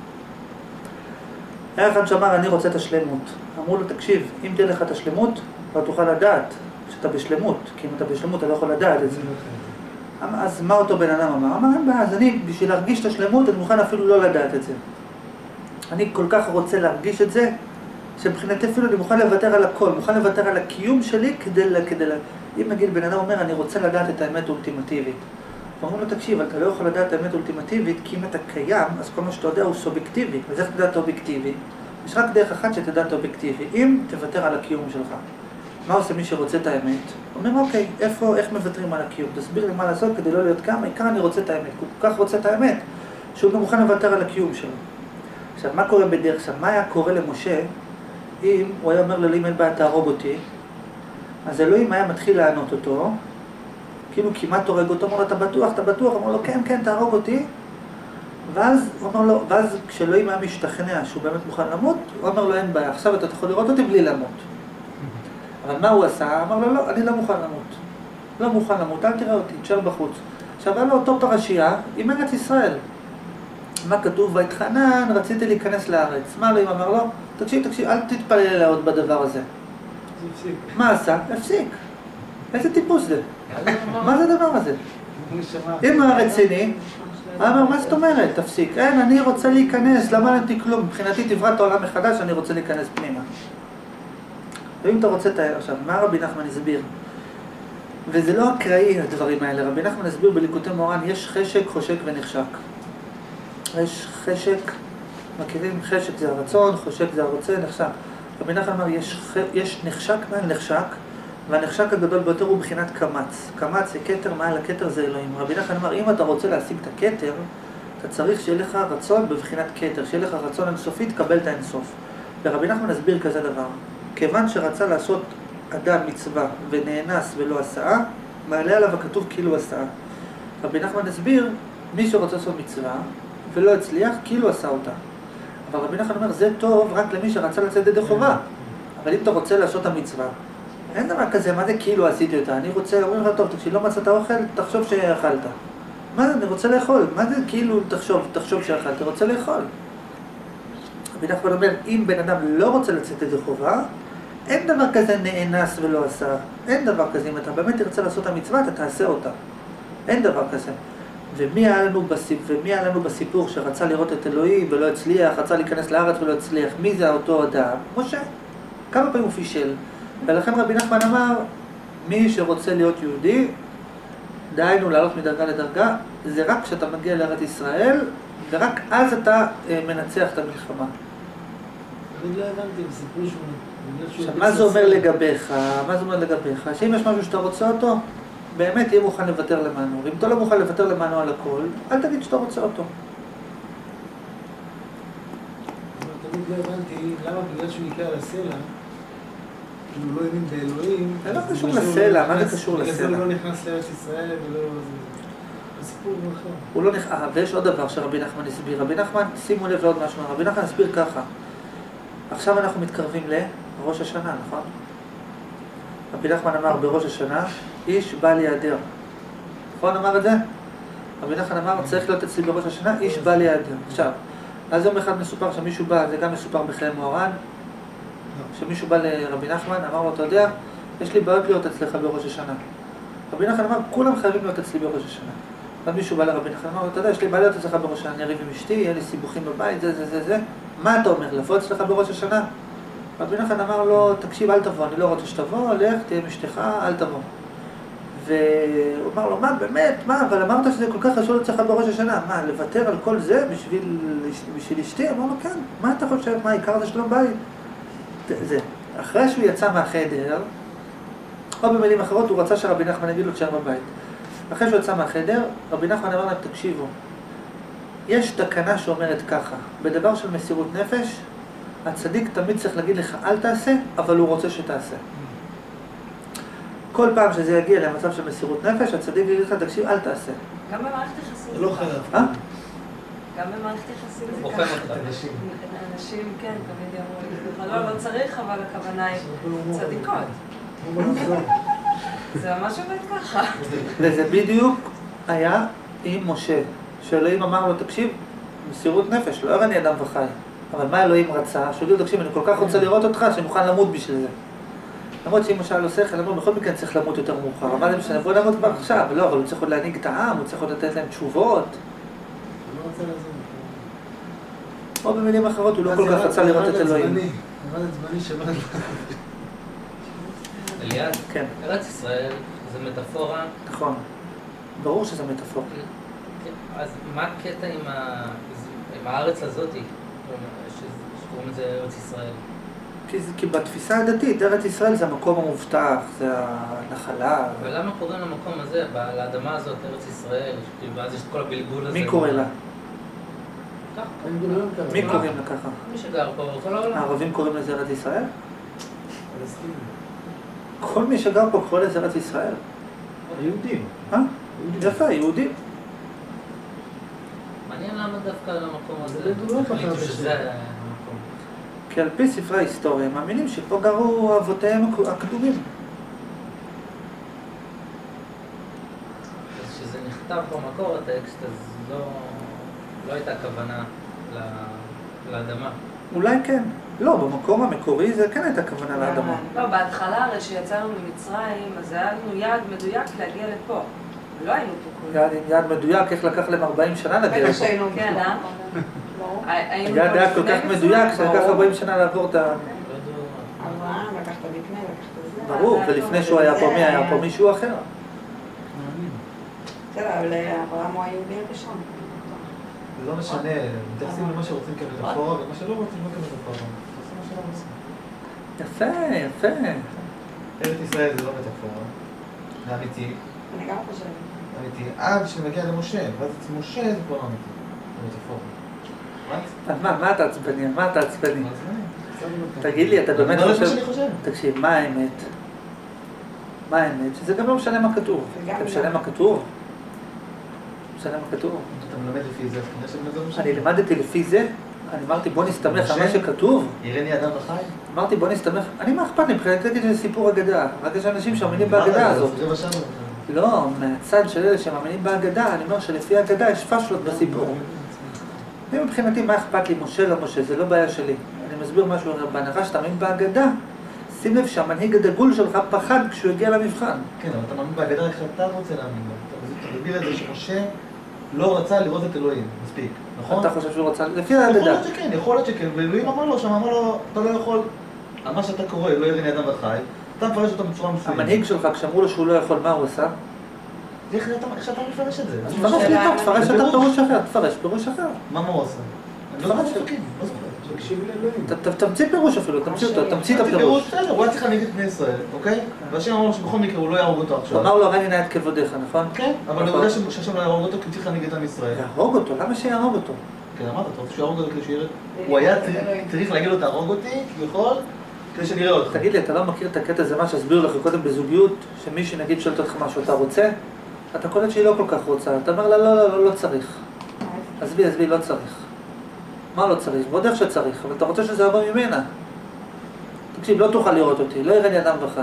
היה אחד שאמר, אני רוצה את השלמות. אמרו לו, תקשיב, אם תהיה לך את השלמות, לא תוכל לדעת שאתה בשלמות, כי אם אתה בשלמות, אתה לא יכול לדעת את זה. אז מה אותו בן אדם אמר? אמר, אין בעיה, אז אני, בשביל להרגיש את השלמות, אני מוכן אפילו לא לדעת את זה. אני כל כך רוצה להרגיש את זה, שבחינתי אפילו אני מוכן לוותר על הכל, מוכן לוותר על הקיום שלי אם נגיד בן אדם אומר, אני רוצה לדעת את האמת האולטימטיבית. ואומרים לו, תקשיב, אתה לא יכול לדעת את האמת האולטימטיבית, כי אם אתה קיים, אז כל מה שאתה יודע הוא סובייקטיבי. אז איך תדע את האובייקטיבי? יש רק דרך אחת שתדע את האובייקטיבי, אם תוותר על הקיום שלך. מה עושה מי שרוצה את האמת? אומר, אוקיי, איך מוותרים על הקיום? תסביר לי מה לעשות כדי לא להיות כמה, העיקר אני רוצה את האמת. הוא כל כך רוצה את האמת, שהוא גם מוכן לוותר על הקיום שלו. עכשיו, מה קורה בדרך? עכשיו, מה היה קורה למשה אם הוא היה אומר לאלוהים, אין בעיה, תהרוג אותי? אז אלוהים היה מתחיל לענות אותו, כאילו כמעט הורג אותו, אמר לו, אתה בטוח? אמר לו, כן, תהרוג אותי. ואז כשאלוהים היה משתכנע שהוא באמת מוכן למות, הוא אמר לו, אין בעיה, עכשיו אתה יכול לראות אותי בלי למות. אבל מה הוא עשה? אמר לו, לא, אני לא מוכן למות. לא מוכן למות, אל תראה אותי, תשאר בחוץ. עכשיו, היה לו אותו פרשייה עם ארץ ישראל. מה כתוב? והתחנן, רציתי להיכנס לארץ. מה אלוהים אמר לו? תקשיב, אל תתפלל אליה עוד בדבר הזה. מה עשה? הפסיק. איזה טיפוס זה? מה זה הדבר הזה? אם הוא רציני, הוא אמר, מה זאת אומרת? תפסיק. אין, אני רוצה להיכנס, למה נתתי כלום? מבחינתי תברא את העולם מחדש, אני רוצה להיכנס פנימה. ואם אתה רוצה עכשיו, מה רבי נחמן הסביר? וזה לא אקראי הדברים האלה. רבי נחמן הסביר בליקוטי מורן, יש חשק, חושק ונחשק. יש חשק, מכירים? חשק זה הרצון, חושק זה הרוצה, נחשק. רבי נחמן אמר, יש נחשק מעל נחשק, והנחשק הגדול ביותר הוא בחינת קמץ. קמץ זה כתר, מעל הכתר זה אלוהים. רבי נחמן אמר, אם אתה רוצה להשיג את הכתר, אתה צריך שיהיה לך רצון בבחינת כתר, שיהיה לך רצון אינסופי, תקבל את האינסוף. ורבי נחמן הסביר כזה דבר. כיוון שרצה לעשות אדם מצווה ונאנס ולא עשה, מעלה עליו הכתוב כאילו עשה. רבי נחמן הסביר, מי שרוצה לעשות מצווה ולא הצליח, כאילו עשה אותה. אבל רבי נחמן אומר, זה טוב רק למי שרצה לצאת ידי חובה. אבל אם אתה רוצה לעשות המצווה, אין דבר כזה, מה זה כאילו עשיתי אותה? אני רוצה, אומרים לך, טוב, תקשיב, לא מצאת אוכל, תחשוב שאכלת. מה זה? אני רוצה לאכול. מה זה כאילו תחשוב שאכלת? רוצה לאכול. רבי נחמן אומר, אם בן אדם לא רוצה לצאת ידי חובה, אין דבר כזה נאנס ולא עשה. אין דבר כזה, אם אתה באמת תרצה לעשות המצווה, אתה תעשה אותה. אין דבר כזה. ומי היה לנו בסיפור שרצה לראות את אלוהים ולא הצליח, רצה להיכנס לארץ ולא הצליח? מי זה אותו אדם? משה. כמה פעמים הוא פישל. ולכן רבי נחמן אמר, מי שרוצה להיות יהודי, דהיינו לעלות מדרגה לדרגה, זה רק כשאתה מגיע לארץ ישראל, ורק אז אתה מנצח את המלחמה. אני לא הבנתי, בסיפור שהוא... עכשיו, מה זה אומר לגביך? שאם יש משהו שאתה רוצה אותו, באמת תהיה מוכן לוותר למענו. ואם אתה לא מוכן לוותר למענו על הכל, אל תגיד שאתה רוצה אותו. תמיד לא הבנתי למה בגלל שהוא נקרא לסלע, כאילו לא האמין באלוהים. זה לא קשור לסלע, מה זה קשור לסלע? בגלל זה הוא לא נכנס לארץ ישראל ולא... זה סיפור אחר. הוא לא נכנס, ויש עוד דבר שרבי נחמן הסביר. רבי נחמן, שימו לב לעוד משהו, רבי נחמן הסביר ככה. עכשיו אנחנו מתקרבים לראש השנה, נכון? רבי נחמן אמר בראש השנה, איש בא להיעדר. נכון אמר את זה? רבי נחמן אמר, צריך להיות אצלי בראש השנה, איש בא להיעדר. עכשיו, אז יום אחד מסופר שמישהו בא, זה גם מסופר בחיי מוהר"ן, שמישהו בא לרבי נחמן, אמר לו, אתה יודע, יש לי בעיות להיות אצלך בראש השנה. רבי נחמן אמר, כולם חייבים להיות אצלי בראש השנה. אז מישהו בא לרבי נחמן, אמר לו, אתה יודע, יש לי בעיות אצלך בראש השנה, אני אריב עם אשתי, יהיה לי סיבוכים בבית, זה. מה אתה אומר, לבוא אצלך בראש השנה? רבי נחמן אמר לו, תקשיב, אל תבוא, אני לא רוצה שתבוא, לך, תהיה עם אשתך, אל תבוא. והוא אמר לו, מה, באמת, מה, אבל אמרת שזה כל כך חשוב אצלך בראש השנה, מה, לוותר על כל זה בשביל אשתי? אמר לו, כן, מה אתה חושב, מה, העיקר זה שלום בית? זה, אחרי שהוא יצא מהחדר, או במילים אחרות, הוא רצה שרבי נחמן יגיד לו תשאר בבית. אחרי שהוא יצא מהחדר, רבי נחמן אמר להם, תקשיבו, יש תקנה שאומרת ככה, בדבר של מסירות נפש, הצדיק תמיד צריך להגיד לך, אל תעשה, אבל הוא רוצה שתעשה. כל פעם שזה יגיע למצב של מסירות נפש, הצדיק יגיד לך, תקשיב, אל תעשה. גם במערכת יחסים. לא חייב. גם גם במערכת יחסים זה בוחן ככה. אותך. אנשים, כן, תמיד יאמרו לי, לא צריך, אבל הכוונה היא צדיקות. זה ממש עובד ככה. וזה בדיוק היה עם משה, שאלוהים אמר לו, תקשיב, מסירות נפש, לא הרני אדם וחי. אבל מה אלוהים רצה? שהוא יגיד, תקשיב, אני כל כך רוצה לראות אותך, שאני מוכן למות בשביל זה. למרות שאם משה לא שכל, אמרו, בכל מקרה צריך למות יותר מאוחר. אבל אם שנבוא למות כבר עכשיו, לא, אבל הוא צריך עוד להנהיג את העם, הוא צריך עוד לתת להם תשובות. הוא לא רצה לעזור. או במילים אחרות, הוא לא כל כך רצה לראות את אלוהים. נראה את זמני שבא. אליעד, כן, ארץ ישראל זה מטאפורה. נכון. ברור שזה מטאפורה. אז מה הקטע עם הארץ הזאתי, שקוראים לזה ארץ ישראל? כי בתפיסה הדתית, ארץ ישראל זה המקום המובטח, זה הנחלה. ולמה קוראים למקום הזה, לאדמה הזאת, ארץ ישראל, ואז יש את כל הבלבול הזה? מי קורא לה? ככה. מי קוראים לה ככה? מי שגר פה, כל העולם. הערבים קוראים לזה ארץ ישראל? פלסטיני. כל מי שגר פה קורא לזה ארץ ישראל. היהודים. יפה, יהודים. מעניין למה דווקא למקום הזה. זה לא בחר החליטו בשם. שזה המקום. כי על פי ספרי ההיסטוריה, הם מאמינים שפה גרו אבותיהם הקדומים. אז כשזה נכתב במקור הטקסט, אז לא הייתה כוונה לאדמה. אולי כן. לא, במקום המקורי זה כן הייתה כוונה לאדמה. לא, בהתחלה הרי שיצאנו ממצרים, אז היה לנו יעד מדויק להגיע לפה. לא היינו פה כל יעד מדויק, איך לקח להם 40 שנה להגיע לפה. כן, יעד היה כל כך מדויק, שלקח 40 שנה לעבור את ה... אברהם, לקחת לפני, לקחת את זה. ברור, ולפני שהוא היה פה, מי היה פה? מישהו אחר. בסדר, אבל אברהם הוא היהודי הראשון. זה לא משנה, מתייחסים למה שרוצים כמטאפורה ומה שלא רוצים לא כמטאפורה. תעשו מה שלא רוצים. יפה, יפה. ארץ ישראל זה לא מטאפורה, זה אמיתי, אני גם חושבת. אמיתי, עד שנגיע למשה, ואז אצל משה זה כבר לא אמיתי, זה מטאפורה. מה אתה עצבני? מה אתה עצבני? מה זה? תגיד לי, אתה באמת אני לא חושב... מה שאני חושב. תקשיב, מה האמת? מה האמת? שזה גם לא משנה מה כתוב. אתה משנה מה כתוב? משנה מה כתוב. אתה מלמד לפי זה, אז כנראה שאני מלמד משהו. אני למדתי לפי זה, אני אמרתי בוא נסתמך על מה שכתוב. יראני אדם וחי? אמרתי בוא נסתמך, אני מה אכפת לי, מבחינתי תגיד שזה סיפור אגדה. רק יש אנשים שמאמינים בהגדה הזאת. זה מה שאני לא, מהצד של אלה שמאמינים בהגדה, אני אומר שלפי ההגדה יש פשלות בסיפור. מבחינתי מה אכפת לי, משה לא משה, זה לא בעיה שלי. אני מסביר משהו, בהנחה שאתה מאמין בהגדה, שים לב שהמנהיג הדגול שלך פחד כשהוא הגיע למבחן. כן, אבל אתה מאמין בהגדה רק שאתה רוצה להאמין בה. אתה מבין את זה שמשה לא רצה לראות את אלוהים, מספיק, נכון? אתה חושב שהוא רוצה, לפי יכול ההגדה. להיות שכן, יכול להיות שכן, ואלוהים אמר לו שם, אמר לו, אתה לא יכול, על מה שאתה קורא, לא יראני אדם וחי, אתה מפרש אותו בצורה מסוימת. המנהיג שלך, כשאמרו לו שהוא לא יכול, מה הוא עשה? איך שאתה מפרש את זה? אז תפרש לי טוב, תפרש את הפירוש אחר, תפרש פירוש אחר. מה הוא עושה? אני לא זוכר פסוקים, לא זוכר. תקשיב לאלוהים. תמציא פירוש אפילו, תמציא אותו, תמציא את הפירוש. בסדר, הוא היה צריך להנהיג את בני ישראל, אוקיי? והשם אמר לו שבכל מקרה הוא לא יהרוג אותו עכשיו. אמר לו הרי נא את כבודיך, נכון? כן, אבל הוא יודע שהשם לא יהרוג אותו כי הוא צריך להנהיג את עם ישראל. יהרוג אותו, למה שיהרוג אותו? כן, אמרת, אתה רוצה שהוא יהרוג אותו כדי שיראה? הוא היה צריך להגיד לו תהרוג אותי, כביכול, כדי שנראה אותך. תגיד לי, אתה לא מכיר את הקטע הזה, מה שהסביר לך קודם בזוגיות, שמישהי נגיד שואלת אותך משהו, אתה רוצה? אתה קולט שהיא לא כל כך רוצה, אתה אומר לה לא צריך. עזבי, לא צריך. מה לא צריך? ועוד איך שצריך, אבל אתה רוצה שזה יבוא ממנה. תקשיב, לא תוכל לראות אותי, לא יראה לי אדם וחי.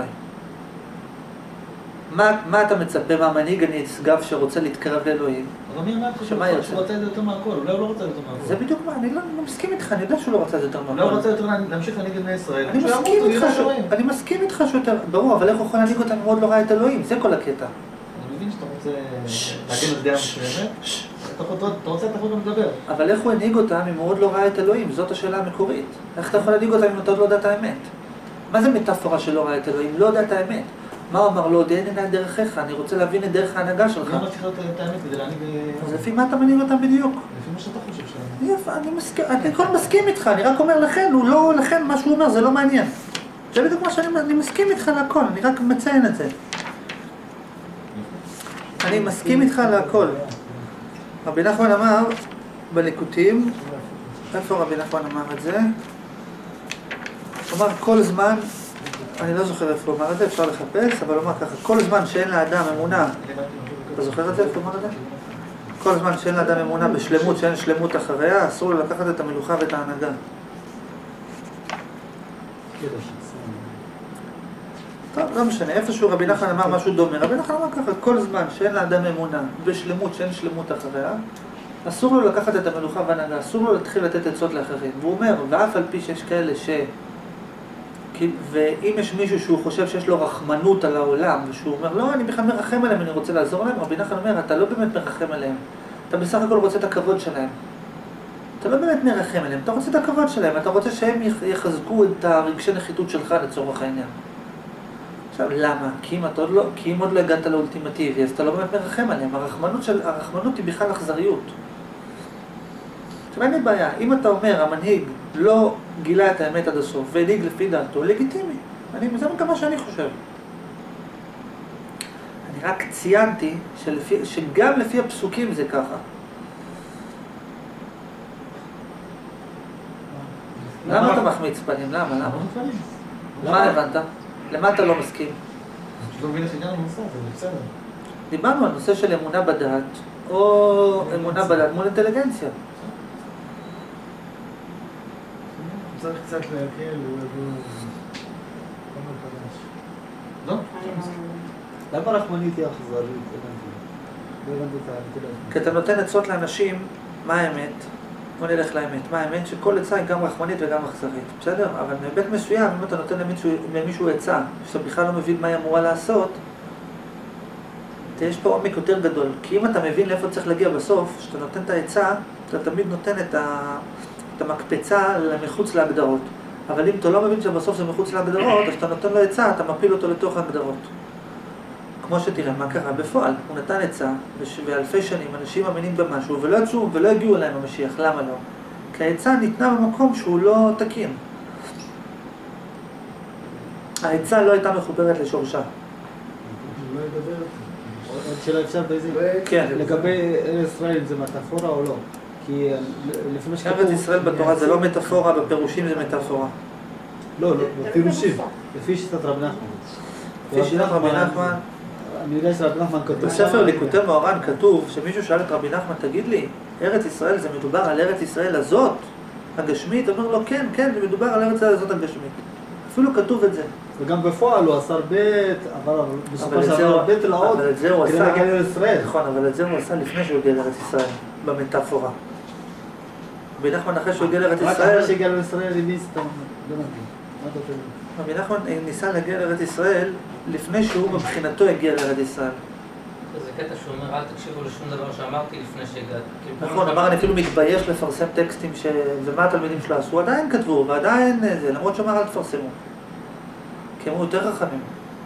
מה אתה מצפה מהמנהיג הנשגב שרוצה להתקרב לאלוהים? אבל מי אמר שמה לך יוצא? שהוא רוצה את זה יותר מהכל? אולי הוא לא רוצה את זה יותר מהכל. זה בדיוק מה, אני לא מסכים איתך, אני יודע שהוא לא רצה את זה יותר אולי הוא רוצה יותר להמשיך להנהיג את בני ישראל. אני מסכים איתך אני מסכים איתך שיותר, ברור, אבל איך הוא יכול להנהיג אותנו אם הוא עוד לא ראה את אלוהים? זה כל הקטע. אני מבין שאתה רוצה להגן על דעה מסוימת. אתה רוצה את החוק לדבר. אבל איך הוא הנהיג אותם אם הוא עוד לא ראה את אלוהים? זאת השאלה המקורית. איך אתה יכול להנהיג אותם אם אתה עוד לא יודע את האמת? מה זה מטאפורה שלא ראה את אלוהים? לא יודע את האמת. מה הוא אמר לו? דהנה נא דרכיך, אני רוצה להבין את דרך ההנהגה שלך. למה צריך להיות את האמת כדי להנהיג... אז לפי מה אתה מנהיג אותם בדיוק? לפי מה שאתה חושב שלנו. יפה, אני כל מסכים איתך, אני רק אומר לכן, הוא לא, לכן מה שהוא אומר זה לא מעניין. זה בדיוק מה שאני מסכים איתך להכל, אני רק מציין את זה. אני מסכים איתך להכל. רבי נחמן אמר בליקוטים, איפה רבי נחמן אמר את זה? הוא אמר כל זמן, אני לא זוכר איפה הוא אמר את זה, אפשר לחפש, אבל הוא אמר ככה, כל זמן שאין לאדם אמונה, אתה זוכר את זה? איפה הוא אמר את זה? כל זמן שאין לאדם אמונה בשלמות, שאין שלמות אחריה, אסור לו לקחת את המלוכה ואת ההנהגה. טוב, לא משנה, איפשהו רבי נחמן אמר משהו דומה. רבי נחמן אמר ככה, כל זמן שאין לאדם אמונה בשלמות, שאין שלמות אחריה, אסור לו לקחת את המלוכה וההנהגה, אסור לו להתחיל לתת עצות לאחרים. והוא אומר, ואף על פי שיש כאלה ואם יש מישהו שהוא חושב שיש לו רחמנות על העולם, ושהוא אומר, לא, אני בכלל מרחם עליהם, אני רוצה לעזור להם, רבי נחמן אומר, אתה לא באמת מרחם עליהם, אתה בסך הכל רוצה את הכבוד שלהם. אתה לא באמת מרחם עליהם, אתה רוצה את הכבוד שלהם, אתה רוצה שהם יחזקו את הרגשי נחיתות שלך לצורך העניין. עכשיו, למה? כי אם עוד לא הגעת לאולטימטיבי, אז אתה לא באמת מרחם עליהם. הרחמנות היא בכלל אכזריות. עכשיו, אין לי בעיה. אם אתה אומר, המנהיג לא גילה את האמת עד הסוף, והנהיג לפי דעתו, לגיטימי. זה גם מה שאני חושב. אני רק ציינתי שגם לפי הפסוקים זה ככה. למה אתה מחמיץ פנים? למה? מה הבנת? למה אתה לא מסכים? לא מבין איך הגענו לנושא, זה בסדר. דיברנו על נושא של אמונה בדעת, או אמונה בדעת מול אינטליגנציה. צריך קצת להקל, הוא יבוא... כמה חדש. לא? למה רחמנית היא אכזרית? לא הבנתי את הנקודה. כי אתה נותן עצות לאנשים, מה האמת? בוא נלך לאמת. מה האמת? שכל עצה היא גם רחמנית וגם אכזרית. בסדר? אבל מבית מסוים, אם אתה נותן למישהו עצה, שאתה בכלל לא מבין מה היא אמורה לעשות, יש פה עומק יותר גדול. כי אם אתה מבין לאיפה צריך להגיע בסוף, כשאתה נותן את העצה, אתה תמיד נותן את המקפצה מחוץ להגדרות. אבל אם אתה לא מבין שבסוף זה מחוץ להגדרות, אז אתה נותן לו עצה, אתה מפיל אותו לתוך ההגדרות. כמו שתראה, מה קרה בפועל? הוא נתן עצה, ואלפי שנים אנשים מאמינים במשהו, ולא יצאו ולא הגיעו אליהם המשיח. למה לא? כי העצה ניתנה במקום שהוא לא תקין. העצה לא הייתה מחוברת לשורשה. הוא לא ידבר. עוד שאלה אפשר באיזה... כן. לגבי ארץ ישראל זה מטאפורה או לא? כי לפי מה שכתוב... ארץ ישראל בתורה זה לא מטאפורה, בפירושים זה מטאפורה. לא, בפירושים. לפי שיטת רבי נחמן. לפי שיטת רבי נחמן... אני יודע שרבי נחמן כתוב... בספר ליקוטי מוהר"ן כתוב שמישהו שאל את רבי נחמן, תגיד לי, ארץ ישראל זה מדובר על ארץ ישראל הזאת, הגשמית? אומר לו, כן, זה מדובר על ארץ ישראל הזאת הגשמית. אפילו כתוב את זה. וגם בפועל הוא עשר בית, אבל בסופו של דבר בית לעוד, כדי להגיע לארץ ישראל. נכון, אבל את זה הוא עשה לפני שהוא הגיע לארץ ישראל, במטאפורה. רבי נחמן אחרי שהוא הגיע לארץ ישראל... רק אחרי שהגיע לארץ ישראל, למי סתם? לא נתן. מה אתה אומר? רבי נחמן ניסה להגיע לארץ ישראל לפני שהוא מבחינתו הגיע לארץ ישראל. זה קטע שהוא אומר, אל תקשיבו לשום דבר שאמרתי לפני שהגעתי. נכון, אמר, אני אפילו מתבייש לפרסם טקסטים ומה התלמידים שלו עשו, עדיין כתבו, ועדיין זה, למרות שאמר אל תפרסמו. כי הם יותר חכמים.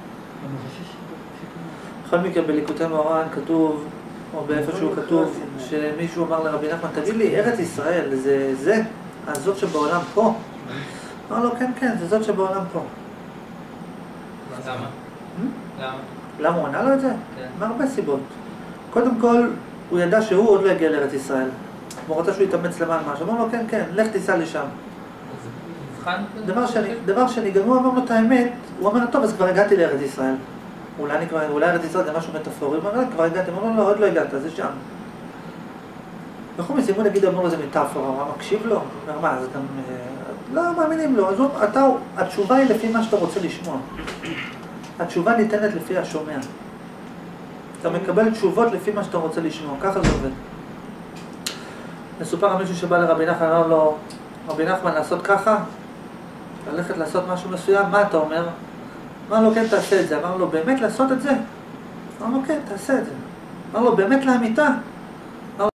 בכל מקרה בליקוטי מוהר"ן כתוב, או באיפשהו כתוב, שמישהו אמר לרבי נחמן, תגיד לי, ארץ ישראל זה, הזאת שבעולם פה? אמר לו, כן, זה זאת שבעולם פה. למה? למה הוא ענה לו את זה? כן. מהרבה סיבות. קודם כל, הוא ידע שהוא עוד לא הגיע לארץ ישראל. הוא רוצה שהוא יתאמץ למען משהו. אמר לו, כן, לך תיסע לשם. דבר שני, גם הוא אמר לו את האמת, הוא אמר, טוב, אז כבר הגעתי לארץ ישראל. אולי ארץ ישראל זה משהו מטאפורי, הוא אמר, כבר הגעתי. הוא אמר לו, עוד לא הגעת, זה שם. וכו מסימון נגיד, אמר לו, זה מטאפורה, הוא מקשיב לו? הוא אומר, מה, זה גם... לא מאמינים לו, אז התשובה היא לפי מה שאתה רוצה לשמוע. התשובה ניתנת לפי השומע. אתה מקבל תשובות לפי מה שאתה רוצה לשמוע, ככה זה עובד. מסופר על מישהו שבא לרבי נחמן, אמר לו, רבי נחמן, לעשות ככה? ללכת לעשות משהו מסוים, מה אתה אומר? אמר לו, כן, תעשה את זה. אמר לו, באמת לעשות את זה? אמר לו, כן, תעשה את זה. אמר לו, באמת לאמיתה?